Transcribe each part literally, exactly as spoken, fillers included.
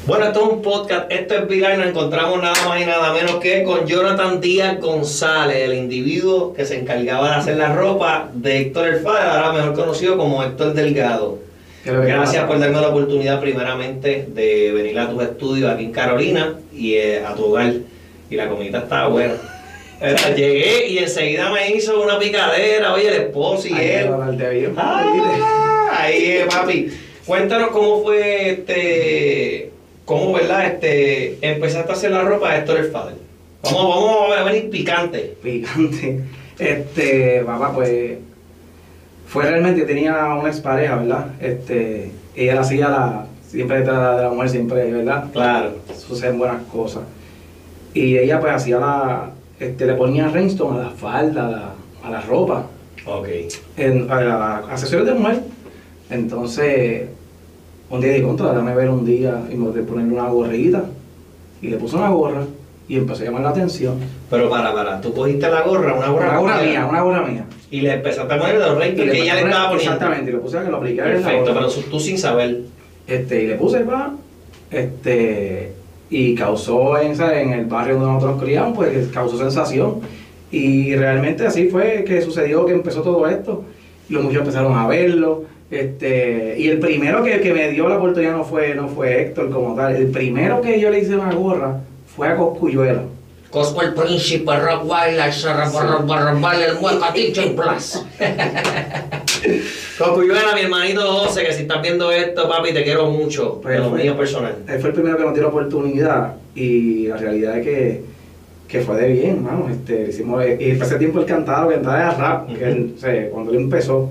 Bueno, esto es un podcast, esto es viral, nos encontramos nada más y nada menos que con Jonathan Díaz González, el individuo que se encargaba de hacer la ropa de Héctor El Father, ahora mejor conocido como Héctor Delgado. Gracias por darme la oportunidad primeramente de venir a tus estudios aquí en Carolina y eh, a tu hogar. Y la comida estaba buena. Llegué y enseguida me hizo una picadera, oye, el esposo y él. Ah, ahí es, papi. Cuéntanos cómo fue este... ¿Cómo, verdad? Este, empezaste a hacer la ropa de Héctor El Father. Vamos, vamos a venir picante. Picante. Este, papá, pues, fue realmente, tenía una expareja, ¿verdad? Este, ella la hacía la, siempre detrás de la mujer, siempre, ¿verdad? Claro. Suceden buenas cosas. Y ella, pues, hacía la, este, le ponía rhinestone a la falda, a la, a la ropa. Ok. En, a la, accesorios de mujer. Entonces, un día dije, contra, déjame ver un día y me voy a ponerle una gorrita. Y le puse una gorra y empezó a llamar la atención. Pero para, para, tú cogiste la gorra, una gorra, una gorra mía, una gorra mía. Y le empezaste a poner los reyes que ella le estaba poniendo. Exactamente, y le puse a que lo aplicara. Perfecto, pero tú sin saber. Este, y le puse pa, este, y causó en, en el barrio donde nosotros nos criamos, pues causó sensación. Y realmente así fue que sucedió que empezó todo esto. Y los muchachos empezaron a verlo. Este, y el primero que, que me dio la oportunidad no fue, no fue Héctor como tal. El primero que yo le hice una gorra fue a Cosculluela. Cosco el príncipe, Rottweiler, Rottweiler, el mueca, Teacher Plus. Cosculluela, mi hermanito José, que si estás viendo esto, papi, te quiero mucho, Pues de lo fue- mío personal. Él fue el primero que nos dio la oportunidad y la realidad es que, que fue de bien, mano. Este, hicimos, y para ese tiempo él cantaba, cantaba era rap, que él, o sea, cuando él empezó.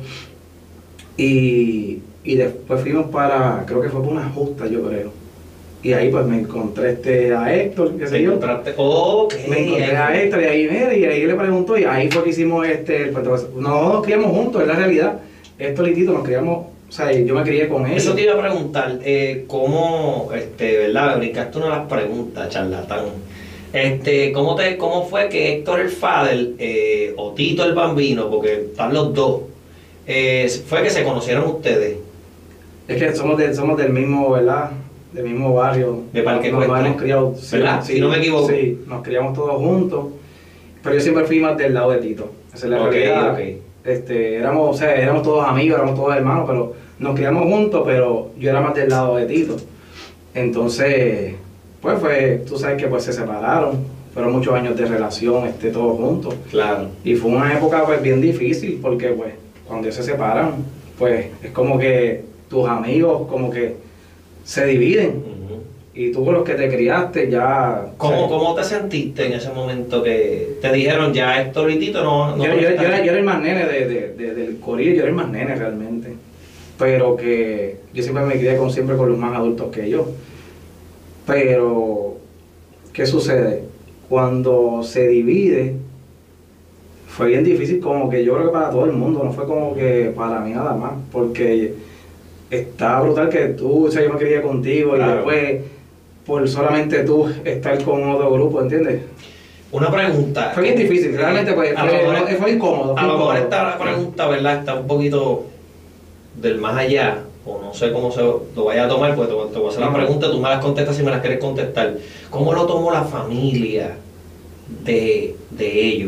Y, y después fuimos para, creo que fue por una justa, yo creo. Y ahí pues me encontré este, a Héctor, qué sé ¿Te yo. encontraste? Ok. Me encontré a Héctor y ahí, mira, y ahí le preguntó y ahí fue que hicimos este, el puerto- no nos criamos juntos, es la realidad. Héctor y Tito nos criamos, o sea, yo me crié con él. Eso te iba a preguntar, eh, ¿cómo, este, verdad, me brincaste una de las preguntas, charlatán? Este, ¿cómo, te, ¿Cómo fue que Héctor El Father, eh, o Tito el Bambino, porque están los dos, eh, fue que se conocieron ustedes? Es que somos, de, somos del mismo, ¿verdad? Del mismo barrio. De Parque nos, nos Ecuestre. hemos criado, sí, ¿Verdad? sí, Si no me equivoco. Sí, nos criamos todos juntos. Pero yo siempre fui más del lado de Tito. Esa es la Ok, realidad. ok. Este, éramos, o sea, éramos todos amigos, éramos todos hermanos, pero nos criamos juntos, pero yo era más del lado de Tito. Entonces, pues fue, tú sabes que pues se separaron. Fueron muchos años de relación, este, todos juntos. Claro. Y fue una época pues bien difícil porque pues cuando ellos se separan, pues es como que tus amigos como que se dividen Ujú. y tú con los que te criaste ya... ¿Cómo, o sea, ¿Cómo te sentiste en ese momento que te dijeron ya Héctor y Tito no, no yo, yo- yo están? era, yo era el más nene de, de- de- del corillo, yo era el más nene realmente, pero que yo siempre me crié con, siempre con los más adultos que yo. Pero, ¿qué sucede? Cuando se divide, fue bien difícil, como que yo creo que para todo el mundo, no fue como que para mí nada más, porque está brutal que tú, o sea, yo me quería contigo Claro. y después, por solamente tú estar con otro grupo, ¿entiendes? Una pregunta. Fue bien difícil, realmente pues, A fue, lo mejor- no, fue incómodo. A fue lo mejor incómodo. esta pregunta, ¿verdad? Está un poquito del más allá, o no sé cómo se lo vaya a tomar, porque te, te voy a hacer la Ujú. pregunta, tú me las contestas si me las quieres contestar. ¿Cómo lo tomó la familia de, de ellos?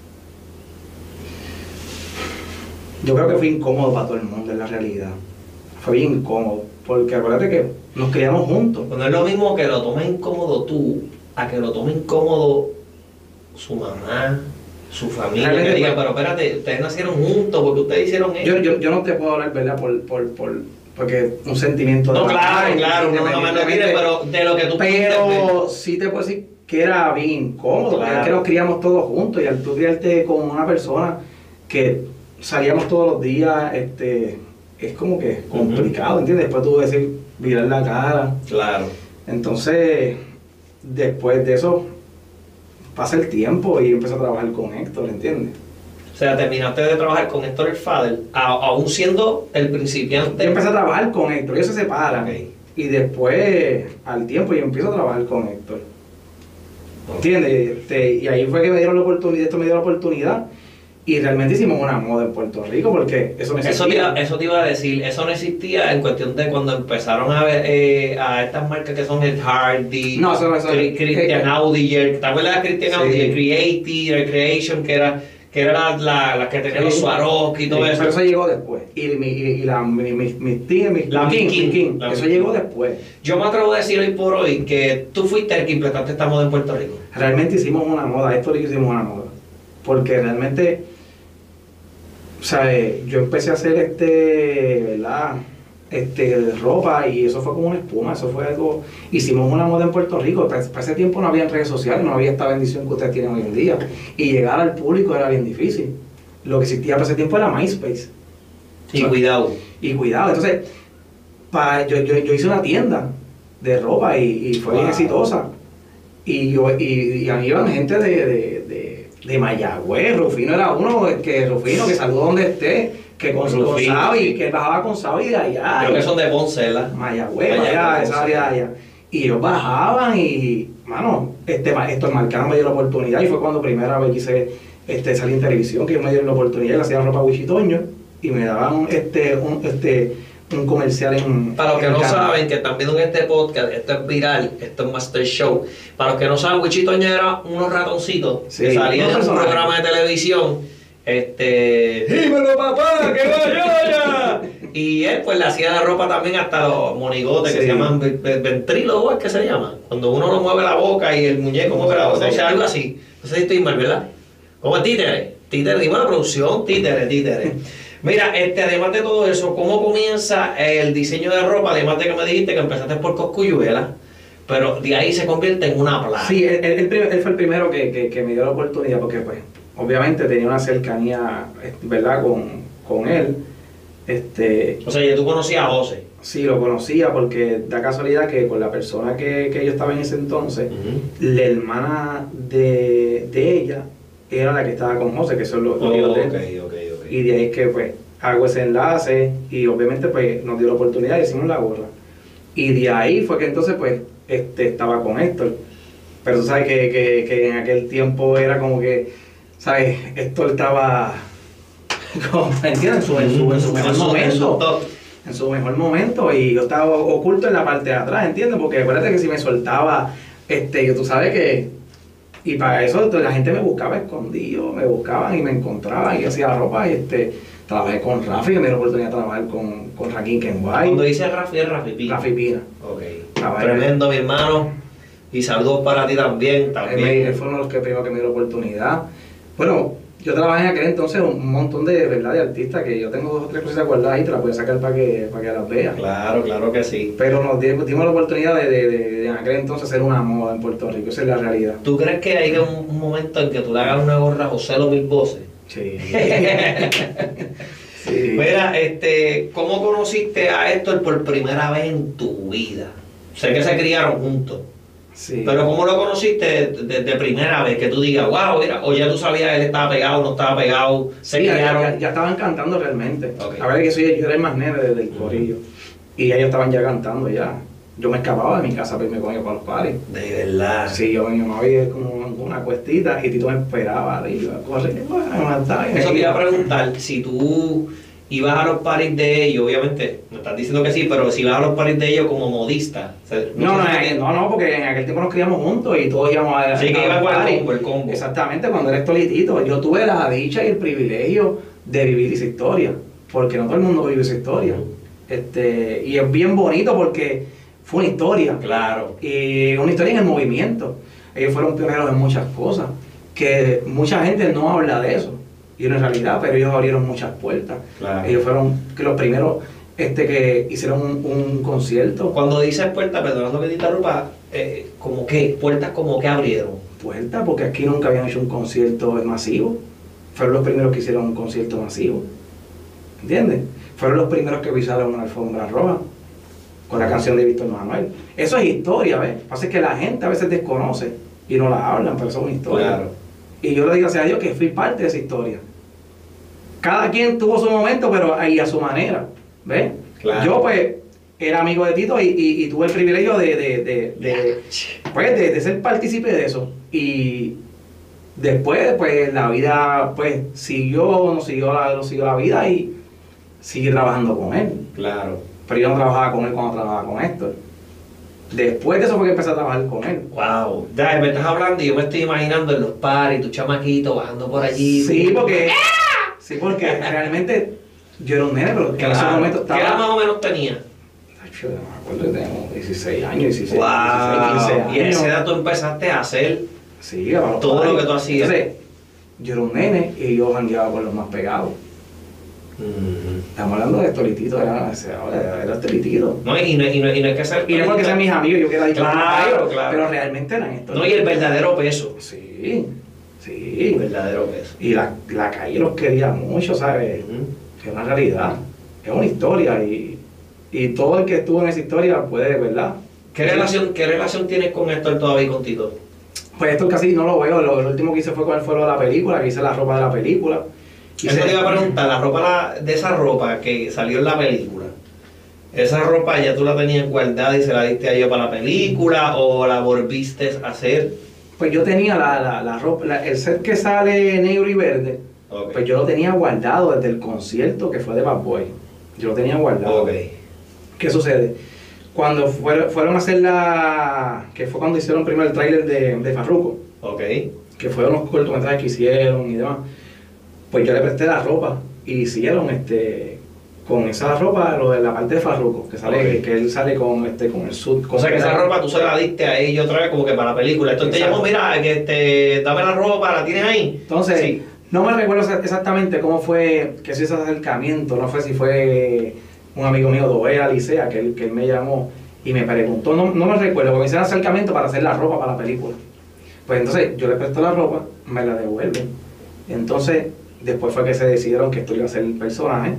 Yo creo que fue incómodo para todo el mundo, en la realidad. Fue bien incómodo, porque acuérdate que nos criamos juntos. Pues no es lo mismo que lo tomes incómodo tú, a que lo tome incómodo su mamá, su familia, que Realmente, diga, pues- pero espérate, ustedes nacieron juntos, porque ustedes hicieron eso. Yo, yo, yo no te puedo hablar, ¿verdad? Por, por, por, porque un sentimiento No, de claro, claro, no, no me lo pides, independientemente, pero de lo que tú pudiste ver. pero sí te puedo decir que era bien incómodo, porque Claro. es que nos criamos todos juntos y al tú criarte con una persona que salíamos todos los días, este, es como que complicado, ¿entiendes? Después tú decir, mirar la cara. Claro. Entonces, después de eso, pasa el tiempo y empecé a trabajar con Héctor, ¿entiendes? O sea, terminaste de trabajar con Héctor El Father, a- aún siendo el principiante. Yo empecé a trabajar con Héctor, ellos se separan. Ok. Y después, al tiempo, yo empiezo a trabajar con Héctor. ¿Entiendes? Este, y ahí fue que me dieron la oportunidad, esto me dio la oportunidad. Y realmente hicimos una moda en Puerto Rico porque eso no existía. Eso te, iba, eso te iba a decir, eso no existía en cuestión de cuando empezaron a ver eh, a estas marcas que son el Hardy, no, eso, eso, Cri- Christian eh, Audiger, ¿te acuerdas de Christian sí. Audiger? Creative, el Creation, que era que era la, la, la que tenía Sí. los Swarovski y todo Sí, eso. pero eso llegó después. Y, mi, y, y la, mi, mi, mi tía, mi, La mi King, King, mi King, la eso King. llegó después. Yo me atrevo a decir hoy por hoy que tú fuiste el que implementaste esta moda en Puerto Rico. Realmente hicimos una moda, esto lo hicimos una moda. Porque realmente, o sea, eh, yo empecé a hacer este, ¿verdad? Este, ropa y eso fue como una espuma, eso fue algo, hicimos una moda en Puerto Rico, para, para ese tiempo no había redes sociales, no había esta bendición que ustedes tienen hoy en día, y llegar al público era bien difícil. Lo que existía para ese tiempo era MySpace. Y O sea, cuidado. Y cuidado, entonces, pa, yo, yo, yo hice una tienda de ropa y, y fue bien Wow. exitosa. Y, yo, y, y a mí iban gente de, de, de, de Mayagüez, Rufino era uno, que Rufino, que saludó donde esté, que con, con Rufino, Sabi, sí. que él bajaba con Sabi de allá. Creo que son de Ponce, ¿verdad? Mayagüez, Mayagüez, allá, esa Ponce. área de allá. Y ellos bajaban y, mano, este, esto el Marcano me dio la oportunidad y fue cuando primera vez quise este, salir en televisión, que ellos me dieron la oportunidad, le hacían ropa a Wichitoño y me daban este, un, este, un comercial en... Para los que en no Canadá. saben, que están viendo en este podcast, esto es viral, esto es Master Show. Para los que no saben, Wichitoño era unos ratoncitos Sí, que salían en unos un personajes. programa de televisión. Este. ¡Dímelo, papá! ¡Que vaya! Y él, pues, le hacía la ropa también hasta los monigotes que Sí. se llaman ve- ve- ventrílogos, ¿es que se llama? Cuando uno no mueve la boca y el muñeco mueve la boca, o sea, algo así. No sé si estoy mal, ¿verdad? Como títere. Títere, dime la producción, títere, títere. Mira, este, además de todo eso, ¿cómo comienza el diseño de ropa? Además de que me dijiste que empezaste por Cosculluela, pero de ahí se convierte en una plaga. Sí, él, él- él prim- él fue el primero que, que, que me dio la oportunidad porque, pues, obviamente tenía una cercanía, ¿verdad?, con, con él. Este, O sea, ya tú conocías a José. sí, lo conocía porque da casualidad que con la persona que, que yo estaba en ese entonces, la hermana de, de ella era la que estaba con José, que son los, los hijos de él. ok, ok, ok. Y de ahí es que pues hago ese enlace y obviamente pues nos dio la oportunidad y hicimos la gorra. Y de ahí fue que entonces pues este, estaba con Héctor. Pero tú sabes que, que, que en aquel tiempo era como que, ¿sabes? Héctor estaba, como, ¿entiendes? En su, en su, en su mejor momento. En su mejor momento y yo estaba oculto en la parte de atrás, ¿entiendes? Porque acuérdate que si me soltaba, este, tú sabes que... Y para eso la gente me buscaba escondido, me buscaban y me encontraban y hacía ropa y este, trabajé con Rafi, me dio la oportunidad de trabajar con, con Raquín Kenway. Cuando dice Rafi, es Rafi Pina. Rafi Pina. Ok. Trabajé. Tremendo, mi hermano. Y saludos para ti también. Él, me- también. él fue uno de los que primero que me dio la oportunidad. Bueno, yo trabajé en aquel entonces un montón de, ¿verdad?, de artistas que yo tengo dos o tres cosas guardadas y te las voy a sacar para que, para que las veas. Claro, claro que sí. Pero nos dimos, dimos la oportunidad de, de, de, de en aquel entonces hacer una moda en Puerto Rico, esa es la realidad. ¿Tú crees que hay un, un momento en que tú le hagas una gorra a José los mil voces? Sí. Sí. Mira, este, ¿cómo conociste a Héctor por primera vez en tu vida? Sé que se criaron juntos, Sí. pero ¿cómo lo conociste de, de- de primera vez? Que tú digas, wow, mira, o ya tú sabías él estaba pegado, no estaba pegado, se Sí, ya, criaron. ya- ya estaban cantando realmente. Ok. A ver que soy, yo era el más nene del, del corillo. Y ellos estaban ya cantando ya. Yo me escapaba de mi casa para irme con ellos para los paris. De verdad. Sí, yo mi mamá había como una cuestita y Tito me esperaba arriba, corre, bueno, está bien. Eso te iba a preguntar, si tú ibas a los paris de ellos, obviamente, me estás diciendo que sí, pero si ibas a los paris de ellos como modista. O sea, No, no, sé si en- te- no, no, porque en aquel tiempo nos criamos juntos y todos íbamos a Sí, que a iba los con el paris. combo, el combo. Exactamente, cuando eres tolitito. Yo tuve la dicha y el privilegio de vivir esa historia, porque no todo el mundo vive esa historia. Este, y es bien bonito porque fue una historia. Claro. Y una historia en el movimiento. Ellos fueron pioneros en muchas cosas, que mucha gente no habla de eso. Y en realidad, pero ellos abrieron muchas puertas. Claro. Ellos fueron que los primeros este, que hicieron un, un concierto. Cuando dices puertas, perdonando que te interrumpa, eh, como que, puertas como que abrieron. Puertas, porque aquí nunca habían hecho un concierto masivo. Fueron los primeros que hicieron un concierto masivo. ¿Entiendes? Fueron los primeros que pisaron una alfombra roja con la canción de Víctor Manuel. Eso es historia, ¿ves? Lo que pasa es que la gente a veces desconoce y no la hablan, pero eso es una historia. Claro. Y yo le digo gracias a Dios que fui parte de esa historia. Cada quien tuvo su momento, pero ahí a su manera, ¿ves? Claro. Yo pues era amigo de Tito y, y, y tuve el privilegio de, de, de, de, pues, de, de ser partícipe de eso. Y Después, pues la vida, pues siguió, no siguió la, no siguió la vida y sigue trabajando con él. Claro. Pero yo no trabajaba con él cuando trabajaba con Héctor. Después de eso fue que empecé a trabajar con él. Wow. Ya, me estás hablando y yo me estoy imaginando en los paris, tu chamaquito bajando por allí. Sí, porque, sí, porque realmente yo era un nene, pero en ese momento estaba... ¿Qué edad más o menos tenía? Yo no me acuerdo, tenemos dieciséis años, dieciséis, Wow. dieciséis, quince años. Y a esa edad tú empezaste a hacer sí, para todo padres. lo que tú hacías. Entonces, yo era un nene y yo jangueaba con los más pegados. Mm. Estamos hablando de Tolitito, era, era, era Tolitito. No, y no, y, no, y no es que ser... Y no es porque sean mis amigos, yo quiero dicho Claro, claro. pero realmente eran estos. No, y el verdadero peso. Sí, El sí. verdadero peso. Y la, la calle los quería mucho, ¿sabes? Ujú. Es una realidad, es una historia y, y todo el que estuvo en esa historia puede, ¿verdad? ¿Qué relación, ¿Qué relación tienes con Héctor todavía y con Tito? Pues esto casi no lo veo, lo, lo último que hice fue con el foro de la película, que hice la ropa de la película. Eso te iba a preguntar, la ropa la- de esa ropa que salió en la película, ¿esa ropa ya tú la tenías guardada y se la diste a ellos para la película o la volviste a hacer? Pues yo tenía la, la, la ropa, la- el set que sale negro y verde, Ok. pues yo lo tenía guardado desde el concierto que fue de Bad Boy. Yo lo tenía guardado. Ok. ¿Qué sucede? Cuando fueron, fueron a hacer la... que fue cuando hicieron primero el tráiler de, de Farruko, Ok. que fueron los cortometrajes que hicieron y demás, pues yo le presté la ropa y hicieron este con esa ropa lo de la parte de Farruko, que sale, Ok. que él sale con este con el sud. O sea que esa ropa tú se la diste a ellos otra vez como que para la película. Entonces te Exacto. llamó, mira, que este, dame la ropa, ¿la tienes ahí? Entonces, Sí. no me recuerdo exactamente cómo fue que hizo ese acercamiento, no fue si fue un amigo mío, Doé Alicea, que él, que él me llamó y me preguntó, no, no me recuerdo, porque me hicieron acercamiento para hacer la ropa para la película. Pues entonces yo le presto la ropa, me la devuelven. Entonces, después fue que se decidieron que esto iba a ser el personaje.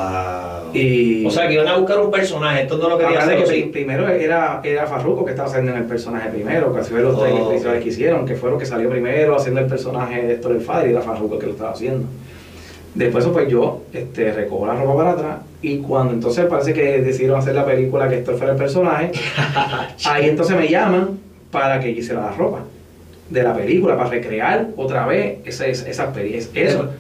Wow. Y O sea que iban a buscar un personaje, esto no lo quería aparte hacer. de que ¿o pri- sí? primero era, era Farruko que estaba haciendo en el personaje primero, que así fue los Oh, trailers ok. visuales que hicieron, que fue lo que salió primero haciendo el personaje de Héctor el Father y era Farruko el que lo estaba haciendo. Después pues yo este, recojo la ropa para atrás y cuando entonces parece que decidieron hacer la película que Héctor fuera el personaje, ahí entonces me llaman para que yo hiciera la ropa de la película, para recrear otra vez esa, esa, esa experiencia. Eso.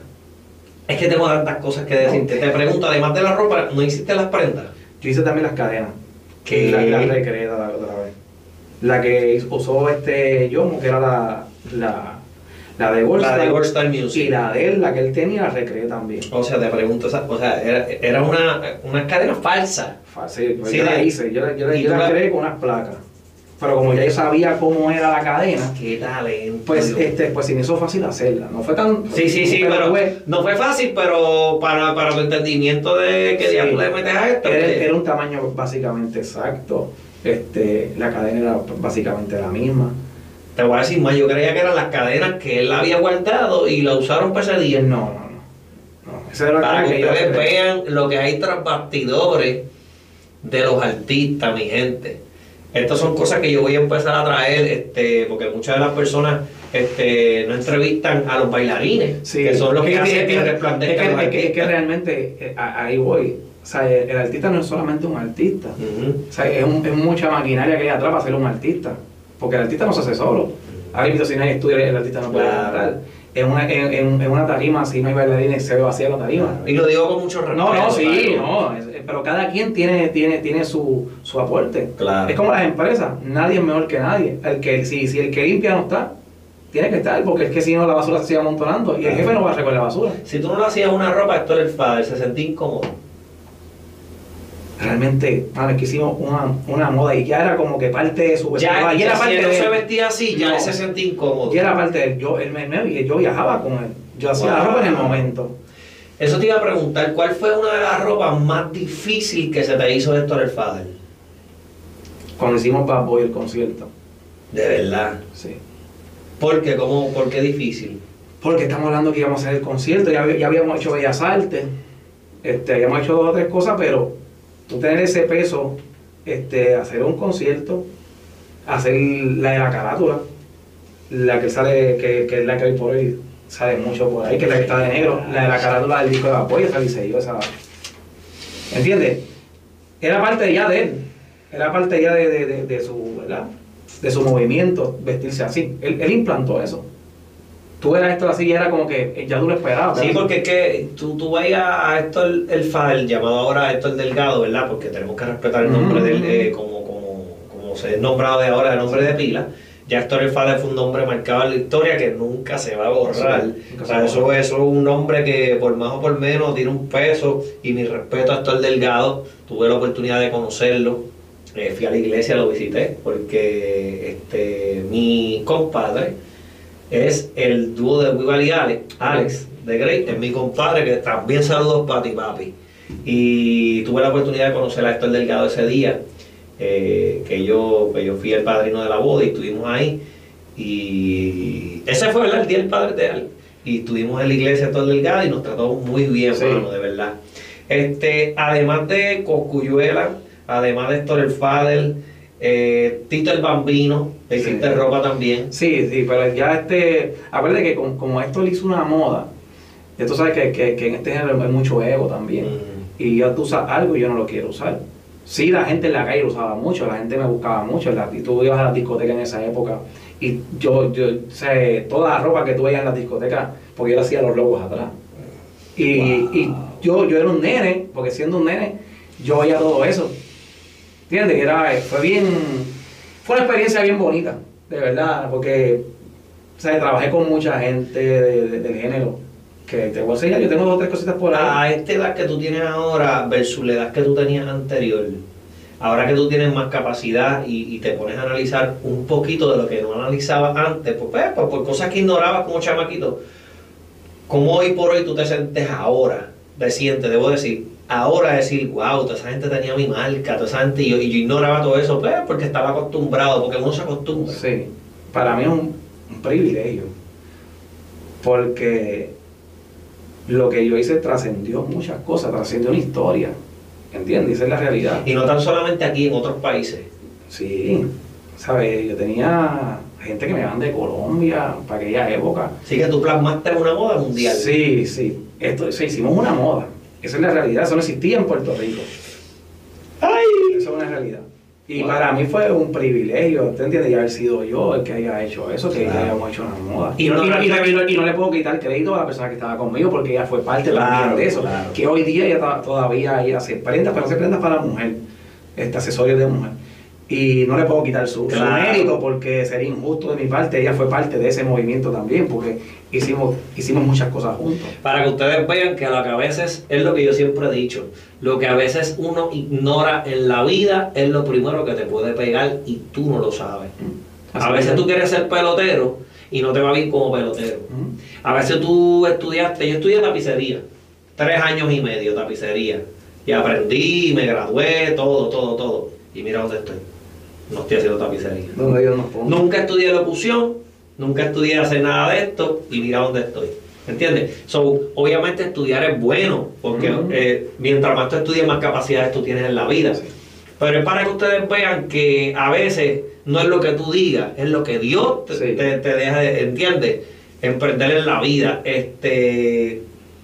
Es que tengo tantas cosas que decirte. Te pregunto, además de la ropa, ¿no hiciste las prendas? Yo hice también las cadenas. ¿Qué? La, la recreé la, la otra vez. La que usó este Yomo, que era la, la, la de Gold La de Star, Gold Star Music. y la de él, la que él tenía, la recreé también. O sea, te pregunto, esa- o sea, era, era una, una cadena falsa. Fácil, pues Sí, yo la de- hice, yo, la- yo, la- y yo tú la la- creé con unas placas. Pero como ya yo sabía cómo era la cadena, Qué talento. pues, Dios. este, pues se me hizo fácil hacerla. No fue tan... Sí, sí, sí, pero fue- no fue fácil, pero para, para tu entendimiento de que Sí. ya tú le metes a esto. Era, que- era un tamaño básicamente exacto. Este, la cadena era básicamente la misma. Te voy a decir más, yo creía que eran las cadenas que él había guardado y la usaron para ese día. No, no, no. no. Esa era la Para cadena que yo ustedes creé. vean lo que hay tras bastidores de los artistas, mi gente. Estas son cosas que yo voy a empezar a traer, este, porque muchas de las personas este, no entrevistan a los bailarines, Sí, que son los que es hacen que es resplandezcan es los que, es que- es que artistas. realmente eh, a- ahí voy. O sea, el, el artista no es solamente un artista. Ujú. O sea, es, un- es mucha maquinaria que hay atrás para ser un artista. Porque el artista no se hace solo. Ahora mismo si no hay estudio, el artista no puede Claro. cantar. En una, en, en- en una tarima, si no hay bailarines, se ve vacía la tarima. Y lo digo con mucho respeto. No, no, sí, ¿sabes? no, es- eh, pero cada quien tiene, tiene, tiene su, su aporte. Claro. Es como las empresas, nadie es mejor que nadie. El que, si, si el que limpia no está, tiene que estar, porque es que si no la basura se sigue amontonando y el Claro. jefe no va a recoger la basura. Si tú no le hacías una ropa a Héctor el Father, se sentía incómodo. Realmente, mano, es que hicimos una, una moda y ya era como que parte de su Ya, vestuario. ya era si parte él no de se él. vestía así, ya No. él se sentía incómodo. Ya era parte de él. Yo, él me, me- yo viajaba con él. Yo hacía la Wow. ropa en el momento. Eso te iba a preguntar, ¿cuál fue una de las ropas más difíciles que se te hizo de Héctor el Father? Cuando hicimos Bad Boy el concierto. De verdad. Sí. ¿Por qué? ¿Cómo? ¿Por qué difícil? Porque estamos hablando que íbamos a hacer el concierto, ya, ya habíamos hecho Bellas Artes, este, habíamos hecho dos o tres cosas, pero tú tener ese peso, este, hacer un concierto, hacer la de la carátula, la que sale, que, que es la que hoy por hoy sale mucho por ahí, que es la que está de negro, la de la carátula del disco de apoyo, esa liceo, esa. ¿Entiendes? Era parte ya de él, era parte ya de, de, de, de su, ¿verdad? De su movimiento, vestirse así. Él, él implantó eso. tú eras Héctor así y era como que ya tú lo esperabas. Sí, porque es que tú, tú vayas a Héctor el Fader, llamado ahora Héctor Delgado, ¿verdad? Porque tenemos que respetar el nombre Mm. del, eh, como, como, como se es nombrado de ahora, el nombre de pila. Ya Héctor el Fader fue un nombre marcado en la historia que nunca se va a borrar. Sí, nunca O se sea, va a eso, borrar. eso es un nombre que por más o por menos tiene un peso, y mi respeto a Héctor Delgado. Tuve la oportunidad de conocerlo, eh, fui a la iglesia, lo visité, porque este, mi compadre es el dúo de Wival y Alex, Alex de Grey, es mi compadre, que también saludos para ti, papi. Y tuve la oportunidad de conocer a Héctor Delgado ese día, eh, que, yo, que yo fui el padrino de la boda y estuvimos ahí. Y ese fue, ¿verdad?, el día del padre de Alex. Y estuvimos en la iglesia de Héctor Delgado y nos trató muy bien, Sí. hermano, de verdad. Este, además de Cosculluela, además de Héctor el Fader, eh, Tito el Bambino, le Sí. hiciste ropa también. Sí, sí, pero ya este, acuérdate que como, como esto le hizo una moda, ya tú sabes que, que, que en este género hay mucho ego también, Mm. y ya tú usas algo y yo no lo quiero usar. Sí, la gente en la calle lo usaba mucho, la gente me buscaba mucho, la, y tú ibas a la discoteca en esa época, y yo, yo o sea, toda la ropa que tú veías en la discoteca, porque yo le hacía los logos atrás. Y, Wow. y yo, yo era un nene, porque siendo un nene, yo veía todo eso. ¿Entiendes? Que era, fue bien, fue una experiencia bien bonita, de verdad, porque o sea, trabajé con mucha gente de- de- del género, que te voy a enseñar, yo tengo dos o tres cositas por ahí. A esta edad que tú tienes ahora versus la edad que tú tenías anterior, ahora que tú tienes más capacidad y, y te pones a analizar un poquito de lo que no analizabas antes, pues, pues, pues, por cosas que ignorabas como chamaquito, ¿cómo hoy por hoy tú te sientes ahora? Te sientes, debo decir, ahora decir, wow, toda esa gente tenía mi marca, toda esa gente, y yo, y yo ignoraba todo eso, pues, porque estaba acostumbrado, porque uno se acostumbra. Sí, para mí es un, un privilegio, porque lo que yo hice trascendió muchas cosas, trascendió una historia, ¿entiendes? Esa es la realidad. Y no tan solamente aquí, en otros países. Sí, ¿sabes? Yo tenía gente que me iban de Colombia para aquella época. Así que tú plasmaste una moda mundial. Sí, sí, esto, sí, hicimos una moda, esa es la realidad, eso no existía en Puerto Rico. ¡Ay! Eso es una realidad. Y Wow. para mí fue un privilegio, ¿te entiendes? Y haber sido yo el que haya hecho eso, que, Claro. que hayamos hecho una moda. Y Y no, no- y, no, y, no, y no- y no le puedo quitar crédito a la persona que estaba conmigo porque ella fue parte Claro, también de eso. claro. Que hoy día ella ta- todavía ella hace prendas, pero hace prendas para la mujer, este, accesorios de mujer. Y no le puedo quitar su, su Claro. mérito porque sería injusto de mi parte. Ella fue parte de ese movimiento también porque hicimos, hicimos muchas cosas juntos. Para que ustedes vean que lo que a veces es lo que yo siempre he dicho, lo que a veces uno ignora en la vida es lo primero que te puede pegar y tú no lo sabes. A Así veces es. tú quieres ser pelotero y no te va bien como pelotero. Ujú. A veces tú estudiaste, yo estudié tapicería, tres años y medio tapicería, y aprendí, me gradué, todo, todo, todo. Y mira dónde estoy. No estoy haciendo tapicería. Donde Dios nos ponga. Nunca estudié locución, nunca estudié hacer nada de esto y mira dónde estoy. ¿Entiendes? So, obviamente estudiar es bueno, porque Ujú. eh, mientras más tú estudies, más capacidades tú tienes en la vida. Sí. Pero es para que ustedes vean que a veces no es lo que tú digas, es lo que Dios te, Sí. te- te deja, de- ¿entiendes? Emprender en la vida. Este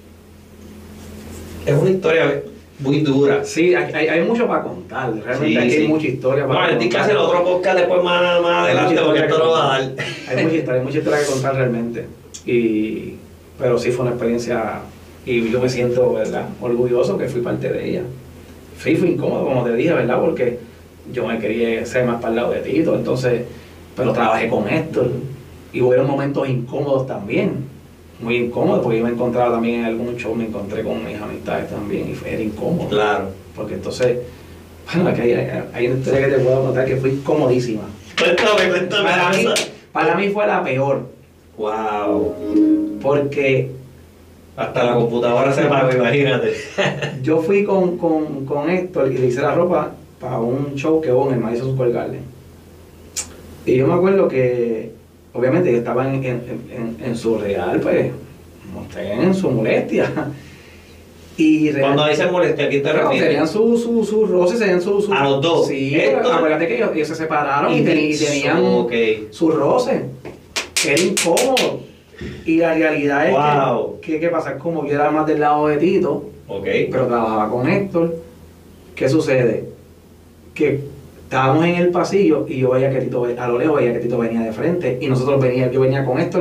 es una historia muy dura. Sí, hay, hay, hay mucho para contar. Realmente Sí, aquí sí. hay mucha historia para Vamos a contar. que hacer otro podcast después más, más Hay adelante, mucha porque historia esto que no va a dar. contar. Hay mucha historia, hay mucha historia que contar realmente. Y, pero sí fue una experiencia y yo me siento, ¿verdad?, orgulloso que fui parte de ella. Sí, fue incómodo, como te dije, ¿verdad? Porque yo me quería ser más para el lado de Tito, entonces, pero trabajé con Héctor y hubo momentos incómodos también, muy incómodos, porque yo me encontraba también en algún show, me encontré con mis amistades también y fue, era incómodo. Claro. Porque entonces, bueno, aquí hay, hay, hay una historia que te puedo contar que fue incomodísima. Cuéntame, cuéntame. Para mí, esa. para mí fue la peor, Wow. porque Hasta la computadora se pagó, imagínate. yo fui con, con, con Héctor y le hice la ropa para un show que hubo en el Madison Square Garden. Y yo me acuerdo que, obviamente, yo estaba en, en, en, en su real, pues, mostré en su molestia. Y real- Cuando dicen molestia, ¿a quién te No, refieres? tenían sus su, su roces, tenían sus... Su, ¿A los dos? Sí, Héctor- acuérdate que ellos, ellos se separaron y, teni- y tenían Ok. sus roces. Era incómodo. Y la realidad es Wow. que, que, ¿qué pasa? Como yo era más del lado de Tito, Ok. pero trabajaba con Héctor, ¿qué sucede? Que estábamos en el pasillo y yo veía que Tito, ve- a lo lejos veía que Tito venía de frente y nosotros venía, yo venía con Héctor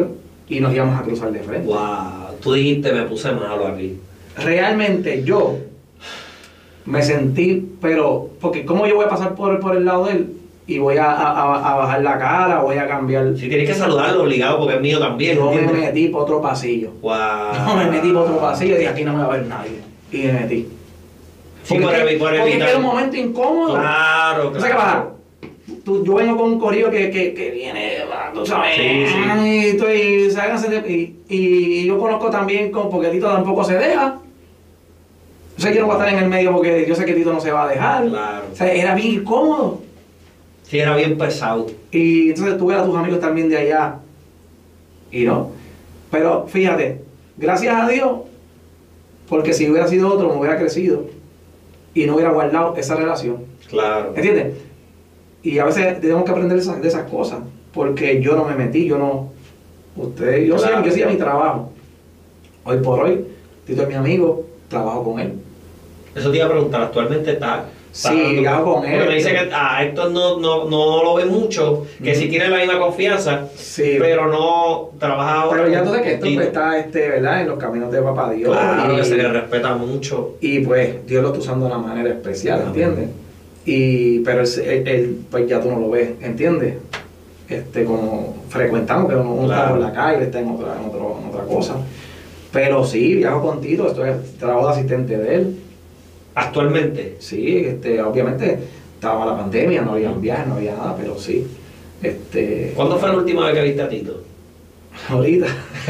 y nos íbamos a cruzar de frente. Wow, tú dijiste, me puse malo aquí. Realmente yo me sentí, pero, porque ¿cómo yo voy a pasar por, por el lado de él y voy a, a, a bajar la cara, voy a cambiar? Si tienes que saludarlo obligado porque es mío también. Yo ¿entiendes? me metí por otro pasillo. Wow. Yo me metí por otro pasillo y dije, aquí no me va a ver nadie. Y me metí. Sí, Porque, por evi- por porque evitar. era un momento incómodo. Claro, No sé qué pasa. Tú- yo vengo con un corillo que, que, que viene, tú sabes, Sí, sí. y, estoy, ságanse de- y, y yo conozco también con, porque Tito tampoco se deja. Yo sé que yo no voy a estar en el medio porque yo sé que Tito no se va a dejar. Claro. O sea, era bien incómodo. Sí, era bien pesado. Y entonces tú ves a tus amigos también de allá. Y no. Pero fíjate, gracias a Dios, porque si hubiera sido otro, me hubiera crecido y no hubiera guardado esa relación. Claro. ¿Entiendes? Y a veces tenemos que aprender esas- de esas cosas, porque yo no me metí, yo no. Usted, yo Claro. sé, yo hacía mi trabajo. Hoy por hoy, Tito es mi amigo, trabajo con él. Eso te iba a preguntar, actualmente está. está Sí, dando- hago con él. Porque me dice que a Héctor no, no, no lo ve mucho, que sí Ujú. tiene la misma confianza, Sí. pero no trabaja ahora. Pero ya tú con sabes que esto Tito. pues, está, este, ¿verdad? En los caminos de Papá Dios. Claro y, que se le respeta mucho. y pues Dios lo está usando de una manera especial, Amén. ¿entiendes? Y, pero él, él- él, pues ya tú no lo ves, ¿entiendes? Este, como frecuentamos, pero no está Claro. por la calle, está en otra, en otro- en otra cosa. Pero sí, viajo con Tito, estoy trabajo de asistente de él. Actualmente. Sí, este, obviamente estaba la pandemia, no había viajes, no había nada, pero sí. Este, ¿Cuándo fue la última vez que viste a Tito? ahorita.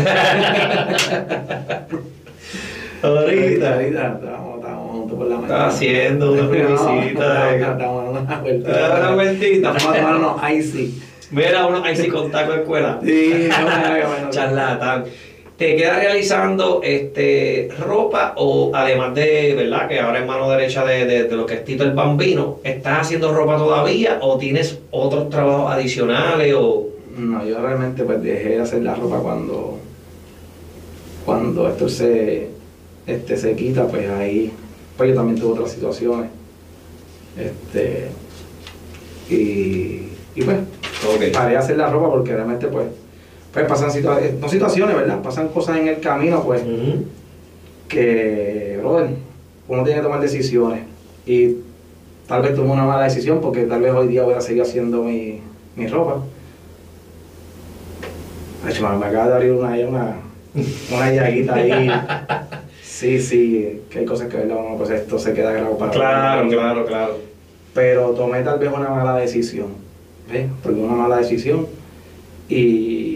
Ahorita. ahorita estábamos, estábamos juntos por la mañana. Estaba haciendo una visita. No, estábamos dando una vueltita. Estaba dando una vueltita. Estamos tomando unos icy. Mira, uno ahí sí con taco de escuela. Sí, no, bueno, bueno. Charlatán. ¿Te quedas realizando este ropa o además de, verdad, que ahora es mano derecha de, de, de lo que es Tito el Bambino, estás haciendo ropa todavía o tienes otros trabajos adicionales o...? No, yo realmente pues dejé de hacer la ropa cuando cuando esto se este se quita, pues ahí pues yo también tuve otras situaciones. Este y, y pues Ok. paré de hacer la ropa porque realmente pues pues pasan situaciones, no situaciones, ¿verdad? Pasan cosas en el camino pues Ujú. que, brother, uno tiene que tomar decisiones y tal vez tomé una mala decisión porque tal vez hoy día voy a seguir haciendo mi, mi ropa. Ay, chaval, me acaba de abrir una, una, una llaguita ahí. Sí, sí, que hay cosas que, ¿verdad? Uno, pues esto se queda grabado para Claro, claro, claro. Pero tomé tal vez una mala decisión, ¿ves? Porque una mala decisión y...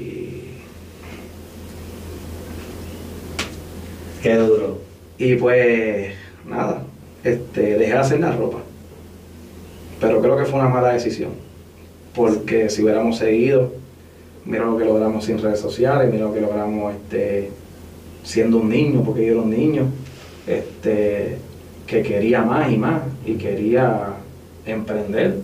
Qué duro. Y pues, nada, este, dejé de hacer la ropa. Pero creo que fue una mala decisión. Porque si hubiéramos seguido, mira lo que logramos sin redes sociales, mira lo que logramos este, siendo un niño, porque yo era un niño, este, que quería más y más, y quería emprender.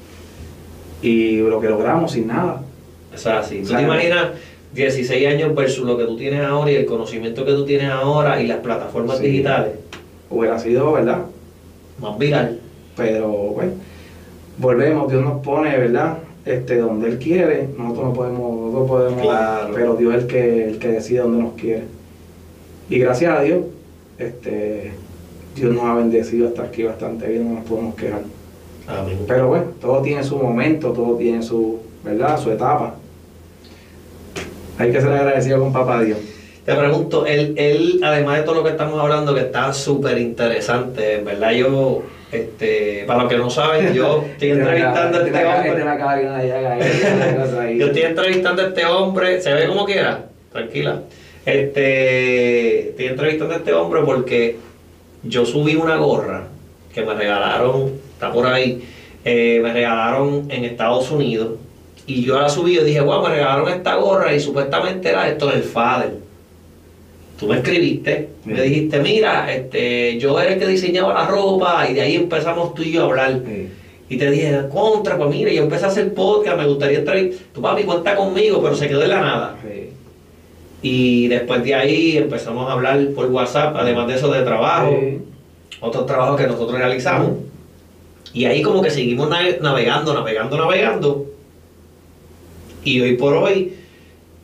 Y lo que logramos sin nada. O sea, sí. ¿Tú Claro. te imaginas dieciséis años versus lo que tú tienes ahora y el conocimiento que tú tienes ahora y las plataformas Sí. digitales? Hubiera sido, ¿verdad? Más viral. Pero bueno, volvemos, Dios nos pone, ¿verdad? Este, donde Él quiere, nosotros no podemos, nosotros podemos, Claro. pero Dios es el que, el que decide dónde nos quiere. Y gracias a Dios, este, Dios nos ha bendecido hasta aquí bastante bien, no nos podemos quejar. Amén. Pero bueno, todo tiene su momento, todo tiene su, ¿verdad? Su etapa. Hay que ser agradecido con Papá Dios. Te pregunto, él, él, además de todo lo que estamos hablando, que está súper interesante, en verdad yo, este, para los que no saben, yo estoy entrevistando a este hombre. Yo estoy entrevistando a este hombre, se ve como quiera, tranquila. Este, estoy entrevistando a este hombre porque yo subí una gorra que me regalaron, está por ahí, eh, me regalaron en Estados Unidos y yo la subí y dije, wow, me regalaron esta gorra y supuestamente era esto del Fader. Tú me escribiste, me Sí. dijiste, mira, este, yo era el que diseñaba la ropa y de ahí empezamos tú y yo a hablar. Sí. Y te dije, contra, pues mira, yo empecé a hacer podcast, me gustaría entrevistar. Tu papi cuenta conmigo, pero se quedó en la nada. Sí. Y después de ahí empezamos a hablar por WhatsApp, además de eso de trabajo, Sí. otros trabajos que nosotros realizamos. Y ahí como que seguimos nave- navegando, navegando, navegando. Y hoy por hoy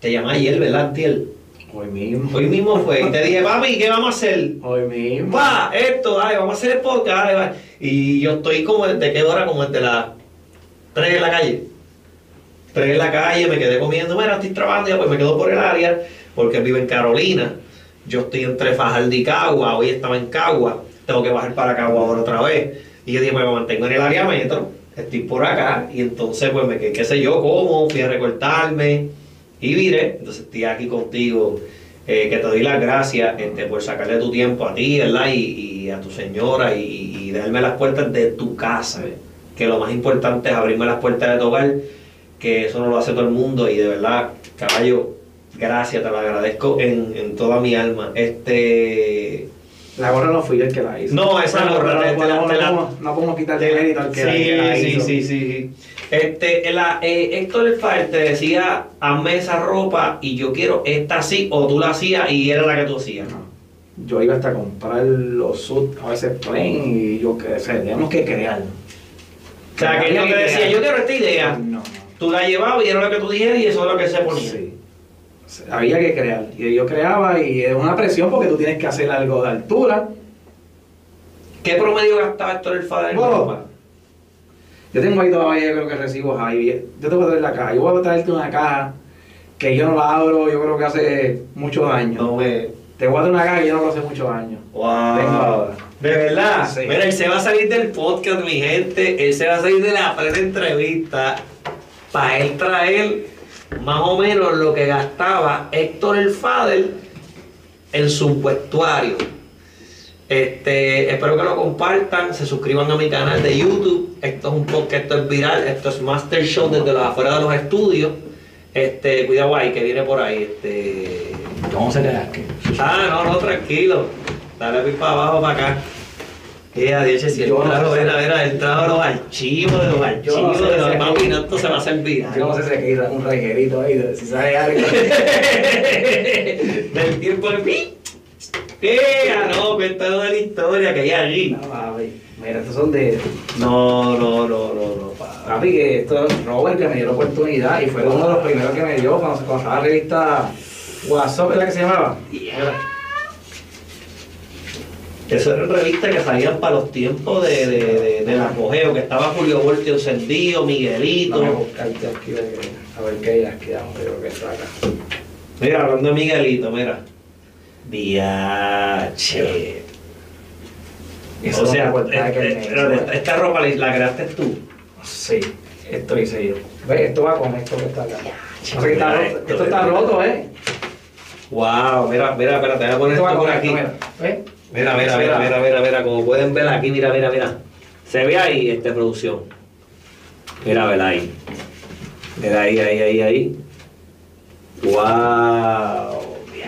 Te llamé ayer, ¿verdad, Antiel? Hoy mismo. Hoy mismo fue. Y te dije, papi, ¿qué vamos a hacer? Hoy mismo. Va, esto, dale, vamos a hacer el podcast, dale, va. Y yo estoy como, ¿de qué hora? Como desde las tres en la calle. tres en la calle, me quedé comiendo, mira, estoy trabajando, ya pues me quedo por el área, porque vivo en Carolina. Yo estoy entre Fajardo y Cagua, hoy estaba en Cagua, tengo que bajar para Cagua ahora otra vez. Y yo dije, pues me mantengo en el área metro, estoy por acá, y entonces pues me quedé, qué sé yo, como, fui a recortarme, y viré, entonces estoy aquí contigo. Eh, que te doy las gracias este, por sacarle tu tiempo a ti, ¿verdad? Y, y a tu señora y, y darme las puertas de tu casa, ¿eh? Que lo más importante es abrirme las puertas de tu hogar, que eso no lo hace todo el mundo y de verdad, caballo, gracias, te lo agradezco en, en toda mi alma. Este... La gorra no fui yo el que la hizo. No, esa no, gorra no, te, no, te la- no, te la- no, no podemos quitarle te- mérito al que, la- que la sí, hizo. sí, sí, sí. Este, la, eh, Héctor El Father te decía, hazme esa ropa y yo quiero esta así, o tú la hacías y era la que tú hacías. No. Yo iba hasta a comprar los suits, a veces plain, y yo que, o sea, tenemos que crearlo. O sea, que yo te decía, yo quiero esta idea. No, no. Tú la llevabas y era lo que tú dijeras y eso es lo que se ponía. Sí. O sea, había que crear. Y yo creaba y es una presión porque tú tienes que hacer algo de altura. ¿Qué promedio gastaba Héctor El Father en Oh. ropa? Yo tengo ahí todavía, yo creo que recibos ahí. Yo te voy a traer la caja. Yo voy a traerte una caja que yo no la abro, yo creo que hace muchos años. No me... Te voy a traer una caja que yo no la abro hace muchos años. Wow. Tengo ahora. De verdad. Sí. Mira, él se va a salir del podcast, mi gente. Él se va a salir de la plena entrevista para él traer más o menos lo que gastaba Héctor El Father en su vestuario. Este, espero que lo compartan, se suscriban a mi canal de YouTube. Esto es un podcast, esto es viral, esto es Master Show desde los afuera de los estudios. Este, cuidado ahí, que viene por ahí. Este. ¿Cómo se queda aquí? Ah, no, no, tranquilo. Dale aquí para abajo, para acá. Eh, adiós, si el Yo no trajo, sé. mira, mira, él trajo los archivos de los Yo archivos no sé de los si- papi, no, esto se va a hacer viral. Yo no sé si hay que ir a un reguerito ahí, de- si sale algo. Del tiempo de pi. Eh, no, cuéntanos de la historia que hay allí. No, papi. Mira, estos son de. No, no, no, no, no, papi. Papi, que esto es Robert que me dio la oportunidad y fue uno de los primeros que me dio cuando se compraba la revista WhatsApp, ¿es la que se llamaba? Yeah. Eso eran revistas que salían para los tiempos de, de, de, del apogeo, que estaba Julio Voltio encendido, Miguelito. Vamos a buscarte aquí de que- a ver qué hay aquí, vamos, creo que está acá. Mira, hablando de Miguelito, mira. Diache. Eso O sea, no me acuerdo, este- que este- me- pero esta, esta ropa la, la creaste tú. Sí, esto hice yo. Ve, esto va con esto que está acá. O sea, que está Mira roto, esto, esto está mira. roto, ¿eh? Wow, mira, mira, espérate, voy a poner Esto va esto por con aquí. esto, mira. ¿Ves? Mira, mira, mira, mira, mira, mira, como pueden ver aquí, mira, mira, mira. Se ve ahí, este, producción. Mira, vela ahí. Mira ahí, ahí, ahí, ahí. Wow.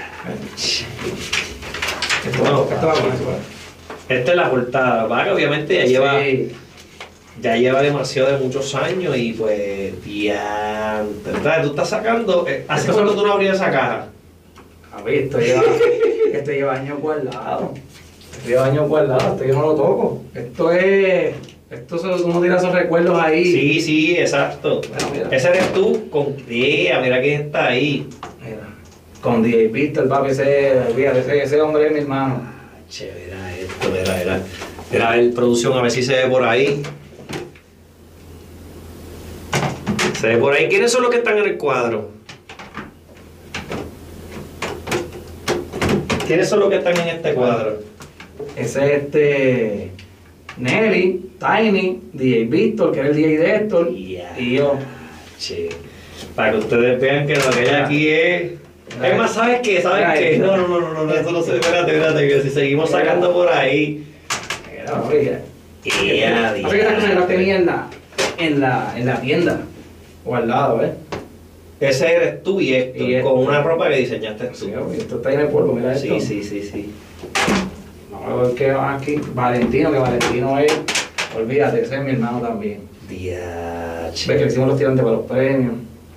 Esto va, esto va con esto. Esta es la portada, ¿verdad? Que obviamente ya lleva, Sí. ya lleva demasiado de muchos años y pues, ya. Entonces, tú estás sacando. eh, ¿Hace Esto cuánto son- tú no abrías esa caja? A ver, esto lleva, esto lleva años guardado. Esto lleva años guardado, esto yo no lo toco. Esto es. Esto se, uno tira esos recuerdos ahí. Sí, sí, exacto. Bueno, mira. Ese eres tú con. Yeah, mira quién está ahí. Mira, con D J Pistol, papi, ese, olvídate, ese, ese hombre es mi hermano. Che, mira esto, mira, mira. Mira, a ver, producción, a ver si se ve por ahí. Se ve por ahí. ¿Quiénes son los que están en el cuadro? ¿Quiénes son los que están en este cuadro? Ese es este. Nelly, Tiny, D J Víctor, que era el D J de Héctor, Ya. y yo. Che, para que ustedes vean que lo que hay aquí es... Es más, ¿sabes qué? ¿Sabes Mira qué? esto. No, no, no, no, no, eso no se... Espérate, espérate, que si seguimos sacando por ahí... Mira, oye, Ya, Así que estas cosas yo las tenía en la, en la, en la tienda, guardado, ¿ves? Ese eres tú y esto, Y esto. con una ropa que diseñaste tú. Sí, oye, esto está ahí en el polvo, mira esto. Sí, sí, sí, sí. Vamos a ver qué va aquí. Valentino, que Valentino es. Olvídate, ese es mi hermano también. Diache. Ves que le hicimos los tirantes para los premios.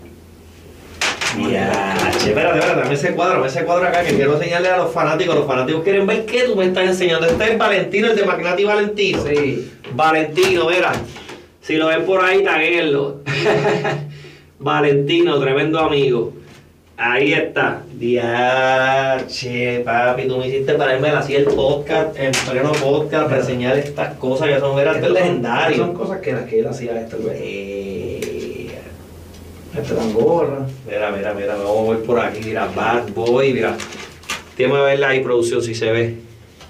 Diache. Espérate, espérate, dame ese cuadro, dame ese cuadro acá que quiero enseñarle a los fanáticos. Los fanáticos quieren ver qué tú me estás enseñando. Este es Valentino, el de Magnati Valentino. Sí. Valentino, mira. Si lo ven por ahí, taguenlo. Valentino, tremendo amigo. Ahí está. Diache, papi, tú me hiciste pararme así el podcast, en pleno podcast, para enseñar estas cosas que son veras legendarias. Son cosas que, las que él hacía esto, güey. Eh, Esta tan gorra. mira, mira, mira, vamos a ver por aquí, mira, Bad Boy, mira. Tiene que verla ahí, producción, si se ve.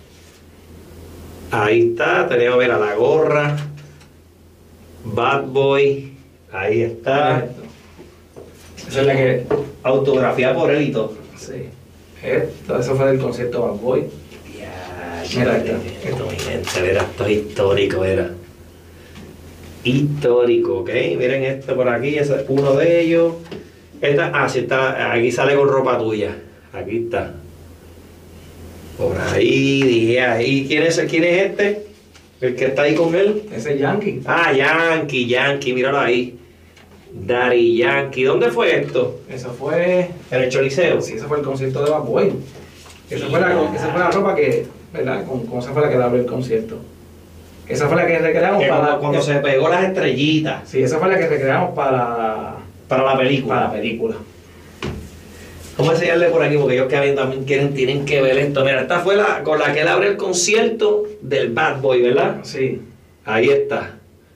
Ahí está, tenemos, mira, la gorra. Bad Boy, ahí está. Esa es la que. Autografía por él y todo. Sí. Esto, eso fue del concierto Bad Boy. Ya, Mira, mira, está. esto, mi gente, mira, esto es histórico, era. Histórico, ¿ok? Miren este por aquí, ese es uno de ellos. Esta, ah, sí está, aquí sale con ropa tuya. Aquí está. Por ahí, dije ahí. ¿Quién es, quién es este? El que está ahí con él. Ese es Yankee. Ah, Yankee, Yankee, míralo ahí. Daddy Yankee. ¿Dónde fue esto? Eso fue. En el Choliseo. Sí, ese fue el concierto de Bad Boy. Esa fue la, esa fue la ropa que, ¿verdad? Con, con esa fue la que le abrió el concierto. Esa fue la que recreamos Que para. cuando, cuando se pegó las estrellitas Sí, esa fue la que recreamos para. para la película. Para la película. Vamos a enseñarle por aquí porque ellos que ven también quieren, tienen que ver esto. Mira, esta fue la con la que él abre el concierto del Bad Boy, ¿verdad? Sí. Ahí está.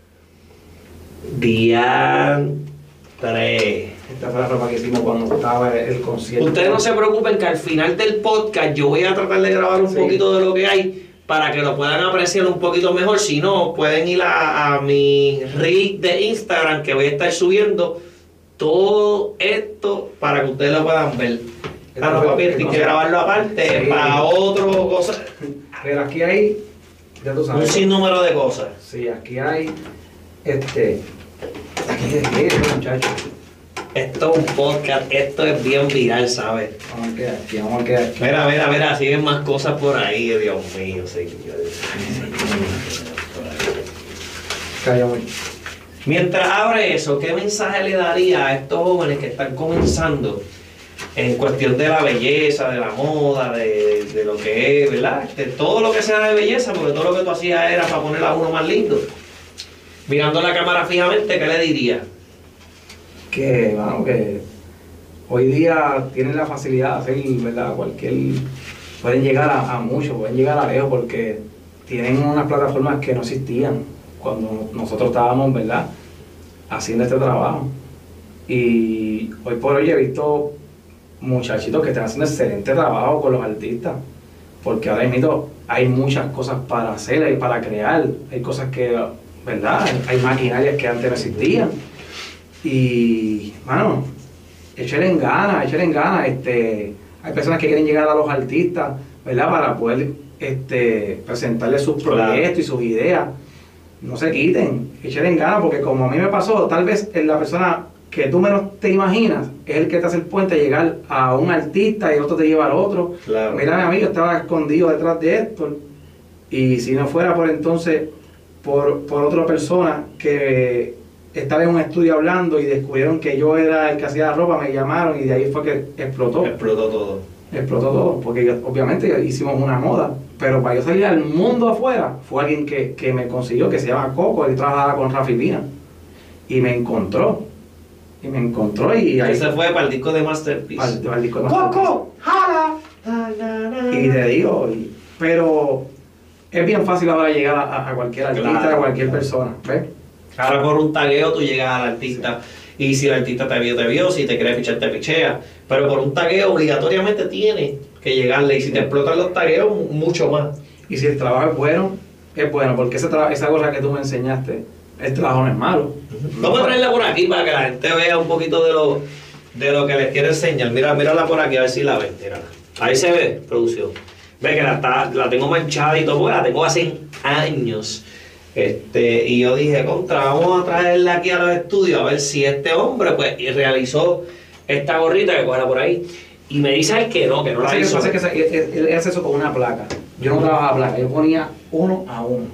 Diantre. Esta fue la ropa que hicimos cuando estaba el concierto. Ustedes no se preocupen que al final del podcast yo voy a tratar de grabar un Sí. poquito de lo que hay para que lo puedan apreciar un poquito mejor. Si no, pueden ir a, a mi reel de Instagram que voy a estar subiendo todo esto para que ustedes lo puedan ver. Ah, no, papi, hay que grabarlo aparte Sí. para otro cosa. Pero aquí hay. Ya tú Un sabes. sinnúmero de cosas. Sí, aquí hay. Este. Aquí hay de qué, muchachos. Esto es un podcast, esto es bien viral, ¿sabes? Vamos a quedar aquí, vamos a quedar aquí. Mira, mira, mira, siguen más cosas por ahí, Dios mío, señor. Calla mucho. Mientras abre eso, ¿qué mensaje le daría a estos jóvenes que están comenzando en cuestión de la belleza, de la moda, de, de lo que es, ¿verdad? De todo lo que sea de belleza, porque todo lo que tú hacías era para poner a uno más lindo. Mirando la cámara fijamente, ¿qué le diría? Que, bueno, que hoy día tienen la facilidad de hacer, ¿verdad? Cualquier. Pueden llegar a, a mucho, pueden llegar a lejos porque tienen unas plataformas que no existían cuando nosotros estábamos, ¿verdad? Haciendo este trabajo. Y hoy por hoy he visto muchachitos que están haciendo excelente trabajo con los artistas, porque ahora mismo hay muchas cosas para hacer y para crear, hay cosas que, ¿verdad? Hay maquinarias que antes no existían. Y, mano, échale en ganas, échale en ganas. Este, hay personas que quieren llegar a los artistas, ¿verdad? Para poder este, presentarles sus proyectos Claro. y sus ideas. No se quiten, échale en ganas, porque como a mí me pasó, tal vez la persona que tú menos te imaginas es el que te hace el puente a llegar a un artista y otro te lleva al otro. Claro. Mira, mi amigo, estaba escondido detrás de Héctor, y si no fuera por entonces, por, por otra persona que estaba en un estudio hablando y descubrieron que yo era el que hacía la ropa, me llamaron y de ahí fue que explotó. Explotó todo. Explotó todo, porque yo- obviamente hicimos una moda, pero para yo salir al mundo afuera, fue alguien que, que me consiguió, que se llama Coco, él trabajaba con Rafi Pina, y me encontró, y me encontró y ahí Ahí se fue para el disco de Masterpiece. al, al disco de ¡Coco! ¡Jala! Y te digo, y- pero es bien fácil ahora llegar a, a cualquier artista, Claro, a cualquier claro. persona, ¿ves? Ahora por un tagueo tú llegas al artista y si el artista te vio, te vio, si te quiere fichar, te pichea. Pero por un tagueo obligatoriamente tiene que llegarle y si te explotan los tagueos, mu- mucho más. Y si el trabajo es bueno, es bueno, porque ese tra- esa cosa que tú me enseñaste, el trabajo no es malo. Vamos a traerla por aquí para que la gente vea un poquito de lo, de lo que les quiero enseñar. Mira, mírala por aquí a ver si la ven. Mírala. Ahí se ve, producción. Ve que la, está- la tengo manchada y todo, porque la tengo hace años. Este, y yo dije, contra, vamos a traerla aquí a los estudios a ver si este hombre pues y realizó esta gorrita que cogerá por ahí. Y me dice él que no, que no la Pasa que, hizo. pasa que se- él, él hace eso con una placa. Yo no trabajaba placa, yo ponía uno a uno.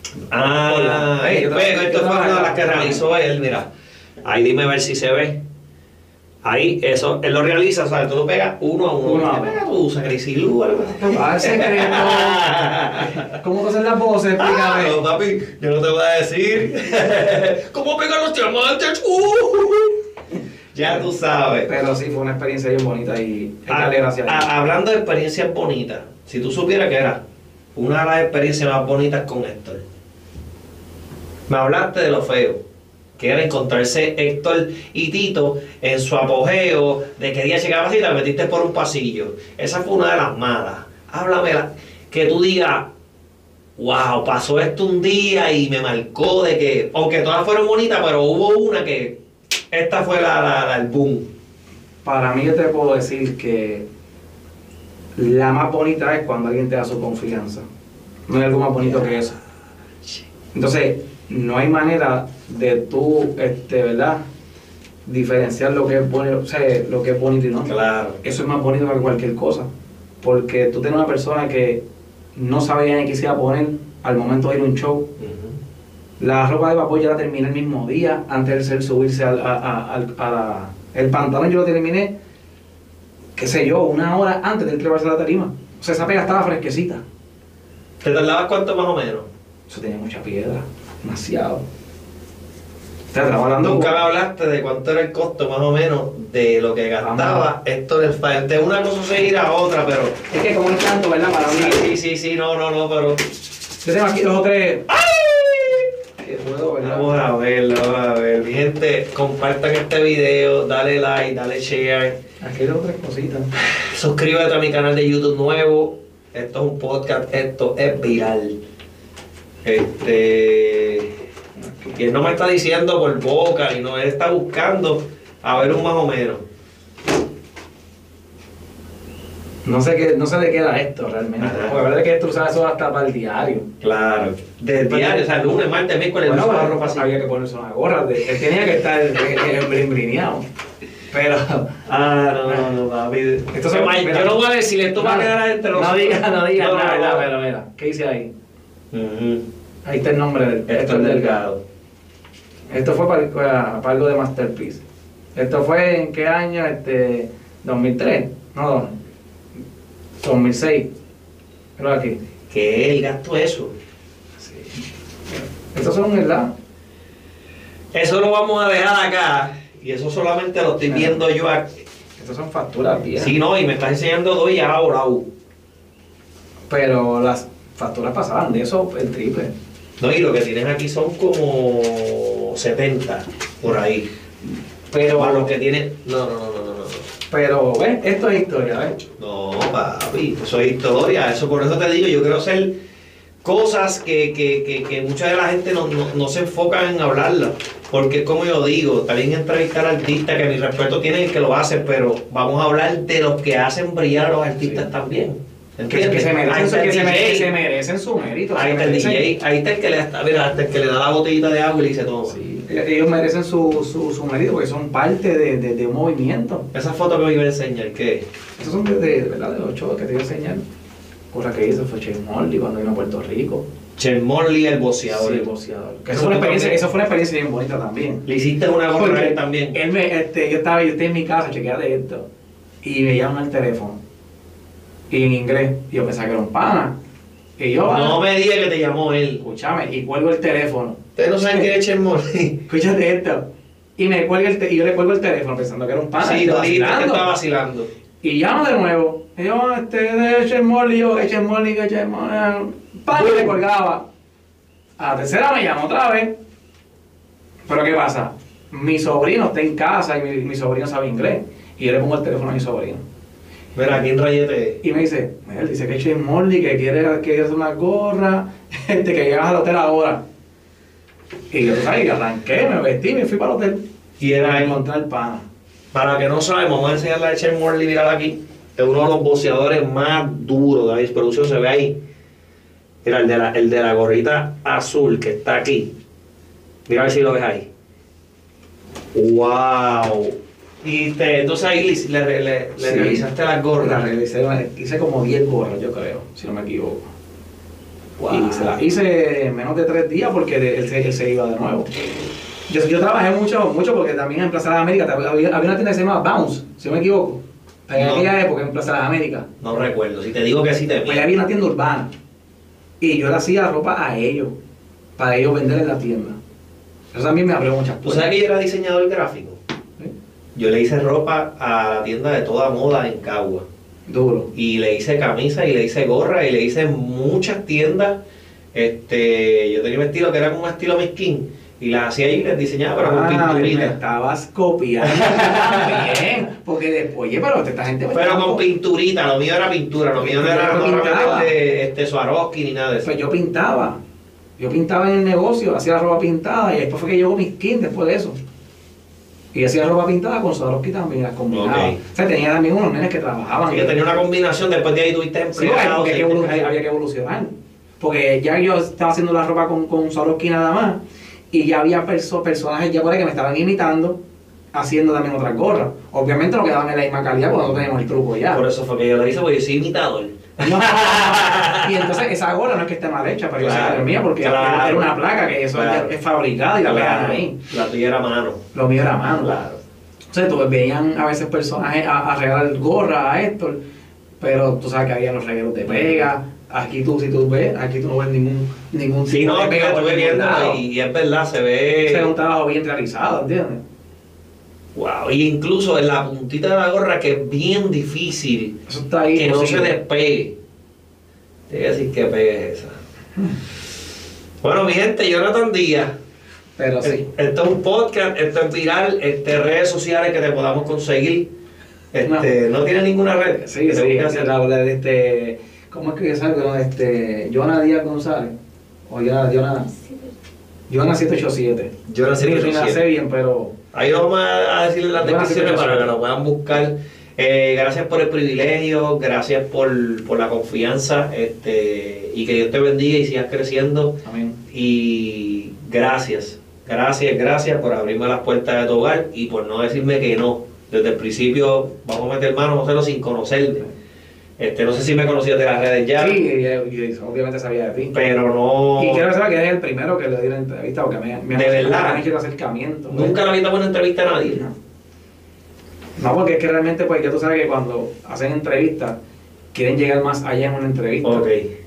Ah, Ey, eh, yo pues, tra- esto yo fue una de las trabajaba- que realizó él, mira. Ahí dime a ver si se ve. Ahí, eso, él lo realiza, ¿sabes? Tú lo pegas uno a uno. Uno a ¿Qué uno. pega tú? Sacrisilú, algo así. Ah, el secreto. ¿Cómo hacen las voces? Explícame. Ah, no, papi, yo no te voy a decir. ¿Cómo pegan los diamantes? Uh. Ya tú sabes. Pero sí, fue una experiencia bien bonita y hay que darle gracias a Dios. A- hablando de experiencias bonitas, si tú supieras que era una de las experiencias más bonitas con Héctor, me hablaste de lo feo, que era encontrarse Héctor y Tito en su apogeo, de que día llegabas y te metiste por un pasillo. Esa fue una de las malas. Háblame, la- que tú digas, wow, pasó esto un día y me marcó de que, aunque todas fueron bonitas, pero hubo una que, esta fue la, la- la- el boom. Para mí yo te puedo decir que la más bonita es cuando alguien te da su confianza. No hay algo más bonito que eso. Entonces, no hay manera de tú, este, ¿verdad? Diferenciar lo que es bueno, o sea, lo que es bonito y no. Claro. Eso es más bonito que cualquier cosa. Porque tú tienes una persona que no sabía ni qué se iba a poner al momento de ir a un show. Ujú. La ropa de vapor ya la terminé el mismo día, antes de él subirse al, a, a- al- a la... El pantalón yo lo terminé, qué sé yo, una hora antes de él treparse a la tarima. O sea, esa pega estaba fresquecita. ¿Te tardabas cuánto más o menos? Eso tenía mucha piedra, demasiado. Te estaba hablando... Nunca me hablaste de cuánto era el costo más o menos de lo que gastaba Héctor el Fire. De una cosa se ir a otra, pero... Es que como es tanto, ¿verdad? Para Sí, hablar. sí, sí, sí, no, no, no, pero... Yo tengo aquí dos o tres... Que puedo, ¿verdad? Vamos a verlo, vamos a ver. Mi gente, compartan este video, dale like, dale share. Aquí hay dos o tres cositas. Suscríbete a mi canal de YouTube nuevo. Esto es un podcast, esto es viral. Este... Y él no me está diciendo por boca, y no, él está buscando a ver un más o menos. No sé, qué, no sé de qué era esto realmente. Ajá. Porque la verdad es que esto usaba eso hasta para el diario. Claro. Del diario, o sea, lunes, martes, miércoles, Bueno, usaba pero ropa así. había que ponerse una gorra. de- Él tenía que estar embrineado. Pero... Ah, no, no, no, papi. Esto se- Mike, mira. yo no voy a decir, esto va a No, quedar entre No nosotros. digas, no digas No, nada, no, ¿verdad? no. Pero mira, ¿qué dice ahí? Ujú. Ahí está el nombre del Esto Héctor es Delgado. delgado. Esto fue para, para, para algo de Masterpiece. Esto fue en qué año, este, dos mil tres, no, dos mil seis. Creo aquí. ¿Qué? ¿El gasto eso? Sí. Estos son, ¿verdad? Eso lo vamos a dejar acá. Y eso solamente lo estoy viendo yo aquí. Estas son facturas viejas. Sí, no, y me estás enseñando dos y ya ahora. uh. Pero las facturas pasaban de eso el triple. No, y lo que tienes aquí son como setenta por ahí. Pero, Para los que tienen. No, no, no, no, no, no. pero, ¿ves? Esto es historia, ¿ves? No, papi, eso es historia. Eso, por eso te digo, yo quiero hacer cosas que, que, que, que mucha de la gente no, no, no se enfoca en hablarlas. Porque es como yo digo, también entrevistar artistas, que mi respeto tienen el que lo hacen, pero vamos a hablar de los que hacen brillar a los artistas Sí. también. Que, ¿Entiendes? que se Ahí merecen, está el que se D J, merecen, se merecen su mérito. ahí se está el D merecen- J, ahí está el que le da, mira, hasta el que le da la botellita de agua y le dice todo. Sí, ellos merecen su, su, su mérito porque son parte de, de, de un movimiento. Esa foto que me iba a enseñar, ¿qué? Estos son de, de, de verdad de los shows que te iba a enseñar. Cosa que hizo fue Chase Morley cuando vino a Puerto Rico. Chen Morley, el boceador. Sí, el boxeador. Que Eso eso, fue una tú experiencia, también. eso fue una experiencia bien bonita también. Le hiciste una gorra a Porque él también. Él me, este, yo estaba yo estoy en mi casa, chequeate esto. Y me llaman al teléfono. Y en inglés. Y yo pensaba que era un pana. Y yo, No ah, me digas que te llamó él. escúchame, y cuelgo el teléfono. Ustedes no saben quién es Chen Morley. Escúchate esto. Y me cuelga el te- y yo le cuelgo el teléfono pensando que era un pana. Sí, y tú estaba dijiste que vacilando. estaba vacilando. Y llamo de nuevo. Y yo, este, de Chase Morley, yo, que Chase Morley, que Chase Morley. ¡Pam! Y le colgaba. A la tercera me llamó otra vez. Pero ¿qué pasa? Mi sobrino está en casa y mi, mi sobrino sabe inglés. Y yo le pongo el teléfono a mi sobrino. Mira, ¿quién rayete? Y me dice, él dice que Chase Morley, que quiere, que quiere hacer una gorra, este, que llegas al hotel ahora. Y yo, tú sabes, que arranqué, me vestí, me fui para el hotel. Y era a ahí. encontrar el pana. Para que no saben, vamos a enseñarle a Chen Morley, mírala aquí. Es uno de los boxeadores más duros de la producción, se ve ahí. Mira, el de, la, el de la gorrita azul que está aquí. Mira a ver si lo ves ahí. ¡Wow! Y te, entonces ahí le, le, le, le Sí. realizaste las La gorras. realicé, hice como diez gorras, yo creo, si no me equivoco. Wow. Y se las hice en menos de tres días porque de- él, se, él se iba de nuevo. Yo, yo trabajé mucho, mucho porque también en Plaza de las Américas había, había una tienda que se llamaba Bounce, si no me equivoco. En No. aquella época en Plaza de las Américas. No recuerdo, si te digo que sí te Pues había una tienda urbana. Y yo le hacía ropa a ellos, para ellos vender en la tienda. Eso también me abrió muchas ¿Tú puertas. sabes que yo era diseñador gráfico? ¿Sí? Yo le hice ropa a la tienda de Toda Moda en Cagua. Duro. Y le hice camisa y le hice gorra y le hice muchas tiendas. Este, yo tenía un estilo que era como un estilo miskin y las hacía y les diseñaba, pero con Ah, me pinturita. estabas copiando también. Porque después, oye, pero esta gente me Pero estaba con co- pinturita, lo mío era pintura, lo mío no era Yo no era pintaba. meterle, este, Swarovski ni nada de eso. Pues yo pintaba. Yo pintaba en el negocio, hacía la ropa pintada y después fue que llegó mi skin después de eso. Y hacía ropa pintada con Swarovski también, las combinaba. Ok. O sea, tenía también unos nenes que trabajaban. Así que tenía una combinación, después de ahí tuviste Sí, empleados. porque hay que evolu- hay- seguiste- había que evolucionar. Porque ya yo estaba haciendo la ropa con, con Swarovski nada más. Y ya había perso- personajes ya por ahí que me estaban imitando, haciendo también otras gorras. Obviamente no quedaban en la misma calidad porque no teníamos el truco ya. Por eso fue que yo lo hice, porque yo soy imitador. No. Y entonces esa gorra no es que esté mal hecha, pero yo sé Claro, que es mía porque claro. era una placa que eso Claro. es, es fabricada y la pegan Claro, ahí. la tuya era mano. Lo mío era mano. Claro. Entonces tú veían a veces personajes a, a regalar gorra a Héctor, pero tú sabes que había los regueros de pega. Aquí tú, si tú ves, aquí tú no ves ningún ningún Sí, tipo no, de que pega por estuve ningún viendo lado. y, y es verdad, se ve. Ese es un trabajo bien realizado, ¿entiendes? Wow, y incluso en la puntita de la gorra que es bien difícil Eso está ahí. que no se posible. despegue. Te voy a decir que pegue esa. Bueno, mi gente, Jonathan Díaz. Pero sí. Esto es un podcast, esto es viral, este, redes sociales que te podamos conseguir. Este, no, tiene ninguna red. Sí, que sí, busque es así. la verdad de este. ¿Cómo es que es algo? Este, Jonah Díaz González. O Jonah, Jonah, Jonah siete ocho siete. Jonah Sí, sí, me la sé siete ocho siete. bien, pero. Ahí vamos a decirle las Jonah descripciones para que siete ocho siete. lo puedan buscar. Eh, gracias por el privilegio, gracias por, por la confianza, este, y que Dios te bendiga y sigas creciendo. Amén. Y gracias, gracias, gracias por abrirme las puertas de tu hogar y por no decirme que no. Desde el principio vamos a meter manos, vamos a hacerlo sin conocerte. Este, no sé si me conocías de las redes ya, Sí, y, y obviamente sabía de ti. pero no. Y quiero que sepa que eres el primero que le di la entrevista porque me, me ¿De han- verdad? me han hecho el acercamiento. ¿no? Nunca le había dado una entrevista a nadie. No. No, porque es que realmente, pues, ya tú sabes que cuando hacen entrevistas, quieren llegar más allá en una entrevista. Ok.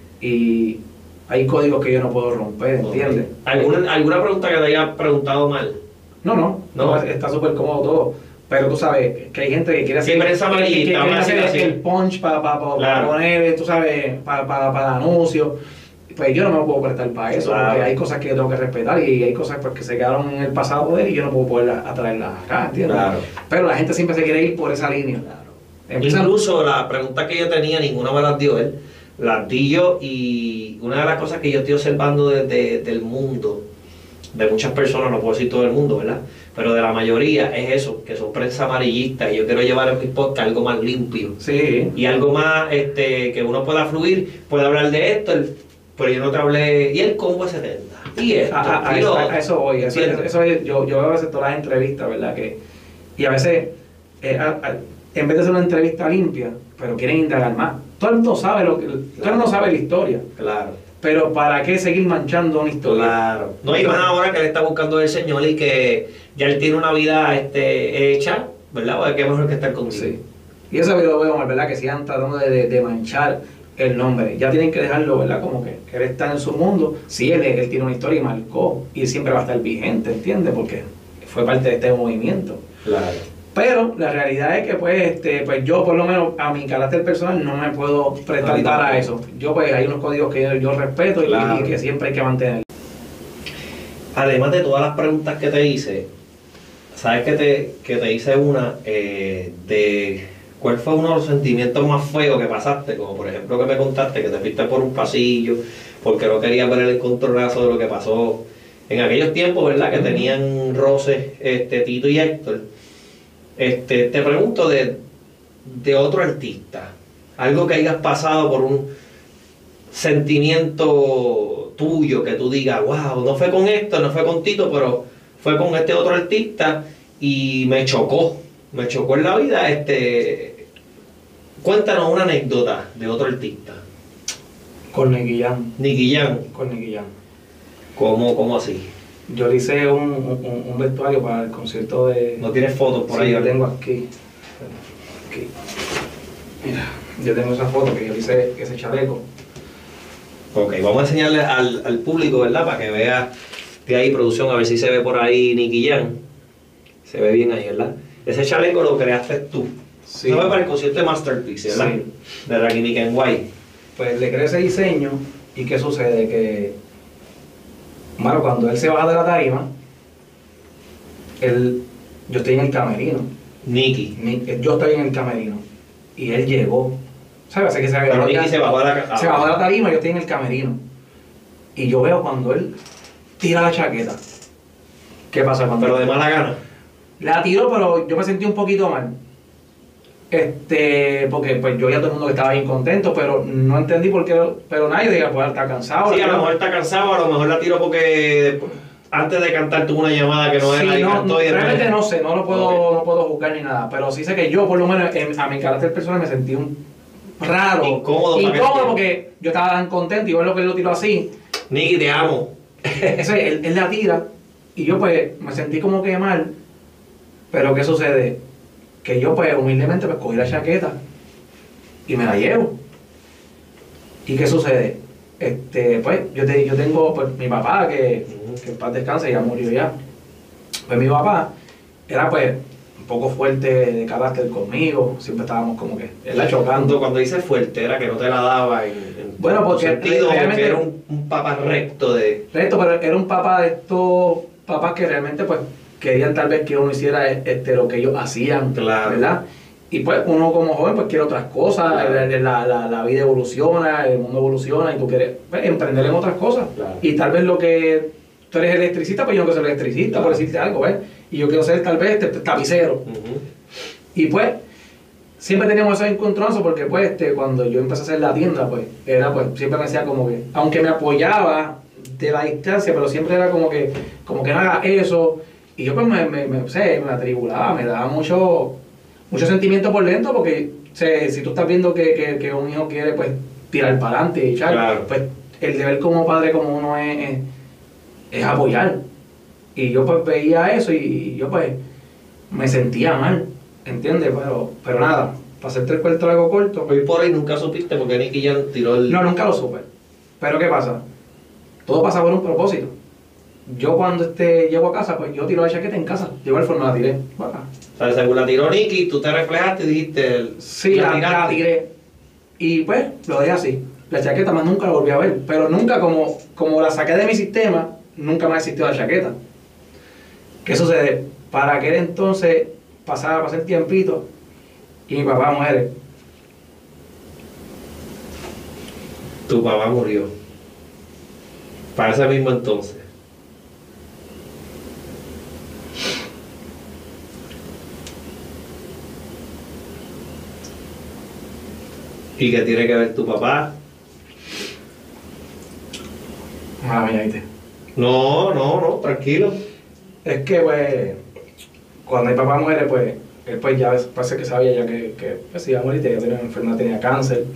Y hay códigos que yo no puedo romper, ¿entiendes? Ok. ¿Alguna, ¿Alguna pregunta que te haya preguntado mal? No, no, No. no, está súper cómodo todo. Pero tú sabes que hay gente que quiere hacer, Sí, prensa que- que- que amarillista, quiere vamos a hacer decirlo así. el punch para pa, pa, pa Claro. poner, tú sabes, para pa, pa el anuncio. Pues yo no me puedo prestar para eso, Claro. porque hay cosas que yo tengo que respetar y hay cosas pues, que se quedaron en el pasado de él y yo no puedo poder atraerlas acá, ¿entiendes? Claro. Pero la gente siempre se quiere ir por esa línea. Empiezan- Incluso las preguntas que yo tenía, ninguna me las dio él, las di yo, y una de las cosas que yo estoy observando desde del mundo, de muchas personas, no puedo decir todo el mundo, ¿verdad? Pero de la mayoría es eso, que son prensa amarillista, y yo quiero llevar en mi podcast algo más limpio Sí. y algo más este, que uno pueda fluir, pueda hablar de esto, el- pero yo no te hablé, y el combo setenta, y esto, A, a- a y eso, lo a otro. eso voy, eso, ¿Entiendes? eso es- yo, yo veo a veces todas las entrevistas, ¿verdad? Que, y a veces, eh, a- a- en vez de hacer una entrevista limpia, pero quieren indagar más. Todo el mundo sabe, lo que, todo el mundo sabe la historia, Claro. pero ¿para qué seguir manchando una historia? Claro. No hay más ahora que él está buscando el Señor y que ya él tiene una vida este, hecha, ¿verdad? Pues qué mejor que estar contigo. Sí. Y eso yo lo veo mal, ¿verdad? Que sigan tratando de, de- de manchar el nombre. Ya tienen que dejarlo, ¿verdad? Como que, que él está en su mundo. Sí, él, él tiene una historia y marcó. Y siempre va a estar vigente, ¿entiendes? Porque fue parte de este movimiento. Claro. Pero la realidad es que pues, este, pues yo por lo menos a mi carácter personal no me puedo prestar A mí para tampoco. eso. Yo pues hay unos códigos que yo, yo respeto y- Claro. y que siempre hay que mantener. Además de todas las preguntas que te hice, sabes que te, que te hice una eh, de cuál fue uno de los sentimientos más feos que pasaste, como por ejemplo que me contaste que te fuiste por un pasillo porque no querías ver el encontronazo de lo que pasó en aquellos tiempos, ¿verdad? Que tenían roces este, Tito y Héctor. Este, te pregunto de, de otro artista, algo que hayas pasado por un sentimiento tuyo, que tú digas, wow, no fue con Héctor, no fue con Tito, pero fue con este otro artista y me chocó, me chocó en la vida. Este, cuéntanos una anécdota de otro artista. Con Nicky Jam. Nicky Jam, Con Nicky Jam. ¿cómo, cómo así? Yo le hice un, un, un vestuario para el concierto de... ¿No tienes fotos por Sí, ahí? yo ¿verdad? tengo aquí. Aquí. Mira, yo tengo esa foto que yo le hice ese chaleco. Ok, vamos a enseñarle al, al público, ¿verdad? Para que vea de ahí producción, a ver si se ve por ahí Nicky Jam. Se ve bien ahí, ¿verdad? Ese chaleco lo creaste tú. Sí. Eso fue para el concierto de Masterpiece, ¿verdad? Sí. De Rakim Kenway. Pues le creé ese diseño y ¿qué sucede? Que, bueno, cuando él se baja de la tarima, él, yo estoy en el camerino. Nicky. Mi- Yo estoy en el camerino y él llegó. ¿Sabes? Así que se, Pero Nicky se bajó de la ca- se bajó de la tarima y yo estoy en el camerino. Y yo veo cuando él tira la chaqueta. ¿Qué pasa cuando? Pero de mala gana. La tiró, pero yo me sentí un poquito mal. Este, porque pues yo ya todo el mundo que estaba bien contento, pero no entendí por qué, pero nadie diga, pues está cansado. Sí, a lo ¿no? mejor está cansado, a lo mejor la tiró porque después- antes de cantar tuvo una llamada que no Sí, era y no, cantó y después- realmente no sé, no lo puedo, Ok. no puedo juzgar ni nada, pero sí sé que yo por lo menos en- a mi carácter personal me sentí un raro, Incómodo para que incómodo entienda. porque yo estaba tan contento y ver lo que él lo tiró así, Nicky, te amo. ese, él, él la tira y yo pues me sentí como que mal, pero ¿qué sucede? Que yo pues humildemente pues cogí la chaqueta y me la llevo. ¿Y qué sucede? Este, pues yo, te, yo tengo pues mi papá que, que en paz descanse, ya murió ya. Pues mi papá era pues un poco fuerte de carácter conmigo, siempre estábamos como que él la chocando. Cuando, cuando dice fuerte era que no te la daba en, en Bueno, tu porque sentido, realmente- porque era un, un papá recto de... Esto, pero era un papá de estos papás que realmente pues querían tal vez que uno hiciera este, lo que ellos hacían, Claro. ¿verdad? Y pues uno como joven pues quiere otras cosas, Claro. la, la- la- la vida evoluciona, el mundo evoluciona y tú quieres pues, emprender en otras cosas. Claro. Y tal vez lo que tú eres electricista, pues yo no quiero ser electricista, Claro. por decirte algo, ¿ves? Y yo quiero ser tal vez este, tapicero. Ujú. Y pues, siempre teníamos esos encontronazos porque pues este, cuando yo empecé a hacer la tienda, pues, era pues, siempre me decía como que, aunque me apoyaba de la distancia, pero siempre era como que, como que no haga eso. Y yo pues me, me, me, sé, me atribulaba, me daba mucho, mucho sentimiento por dentro porque sé, si tú estás viendo que, que, que un hijo quiere pues tirar para adelante y echar, Claro. pues el deber como padre, como uno es, es, es apoyar. Y yo pues veía eso y yo pues me sentía mal, ¿entiendes? Pero, pero nada, para hacerte el cuento algo corto, Hoy por hoy nunca supiste porque Nicky ya tiró el... no, nunca lo supe. Pero ¿qué pasa? Todo pasa por un propósito. Yo cuando este, llego a casa, pues yo tiro la chaqueta en casa. De igual forma la tiré. Bueno, O sea, según la tiró Nicky, tú te reflejaste y dijiste... el- sí, la, la tiraste. tiré. Y pues lo dejé así. La chaqueta más nunca la volví a ver. Pero nunca, como, como la saqué de mi sistema, nunca más existió la chaqueta. ¿Qué sucede? Para aquel entonces pasaba, pasar el tiempito y mi papá muere. Tu papá murió. Para ese mismo entonces. ¿Y qué tiene que ver tu papá? Mala mía, ¿viste? No, no, no, tranquilo. Es que, pues, cuando mi papá muere, pues, él pues ya parece que sabía ya que, que pues, se iba a morir, ya tenía una enfermedad, tenía cáncer.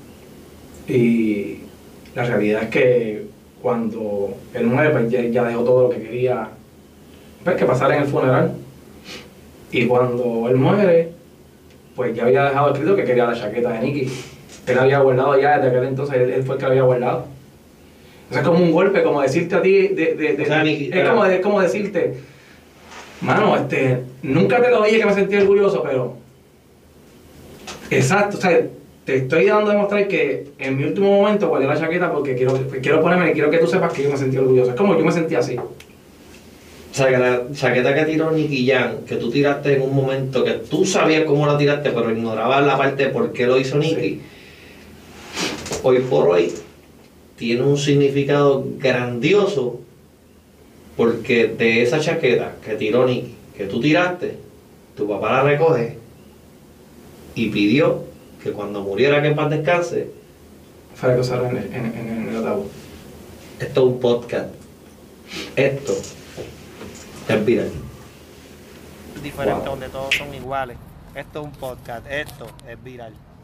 Y la realidad es que cuando él muere, pues ya, ya dejó todo lo que quería, pues, que pasara en el funeral. Y cuando él muere, pues ya había dejado escrito que quería la chaqueta de Nicky. Él había guardado ya desde aquel entonces, él, él fue el que la había guardado. Eso es como un golpe, como decirte a ti, de, de, de- O sea, Nicky, es, como, es como decirte, mano, este, nunca te lo dije que me sentí orgulloso, pero, exacto, o sea, te estoy dando a demostrar que en mi último momento guardé la chaqueta porque quiero, quiero ponerme y quiero que tú sepas que yo me sentí orgulloso. Es como yo me sentí así. O sea, que la chaqueta que tiró Nicky Jam, que tú tiraste en un momento que tú sabías cómo la tiraste, pero ignorabas la parte de por qué lo hizo Nicky, hoy por hoy tiene un significado grandioso porque de esa chaqueta que tiró Nicky, que tú tiraste, tu papá la recoge y pidió que cuando muriera que en paz descanse. Fue la cosa en, el- en, en, en el ataúd. Esto es un podcast. Esto es viral. Diferente Wow. donde todos son iguales. Esto es un podcast, esto es viral.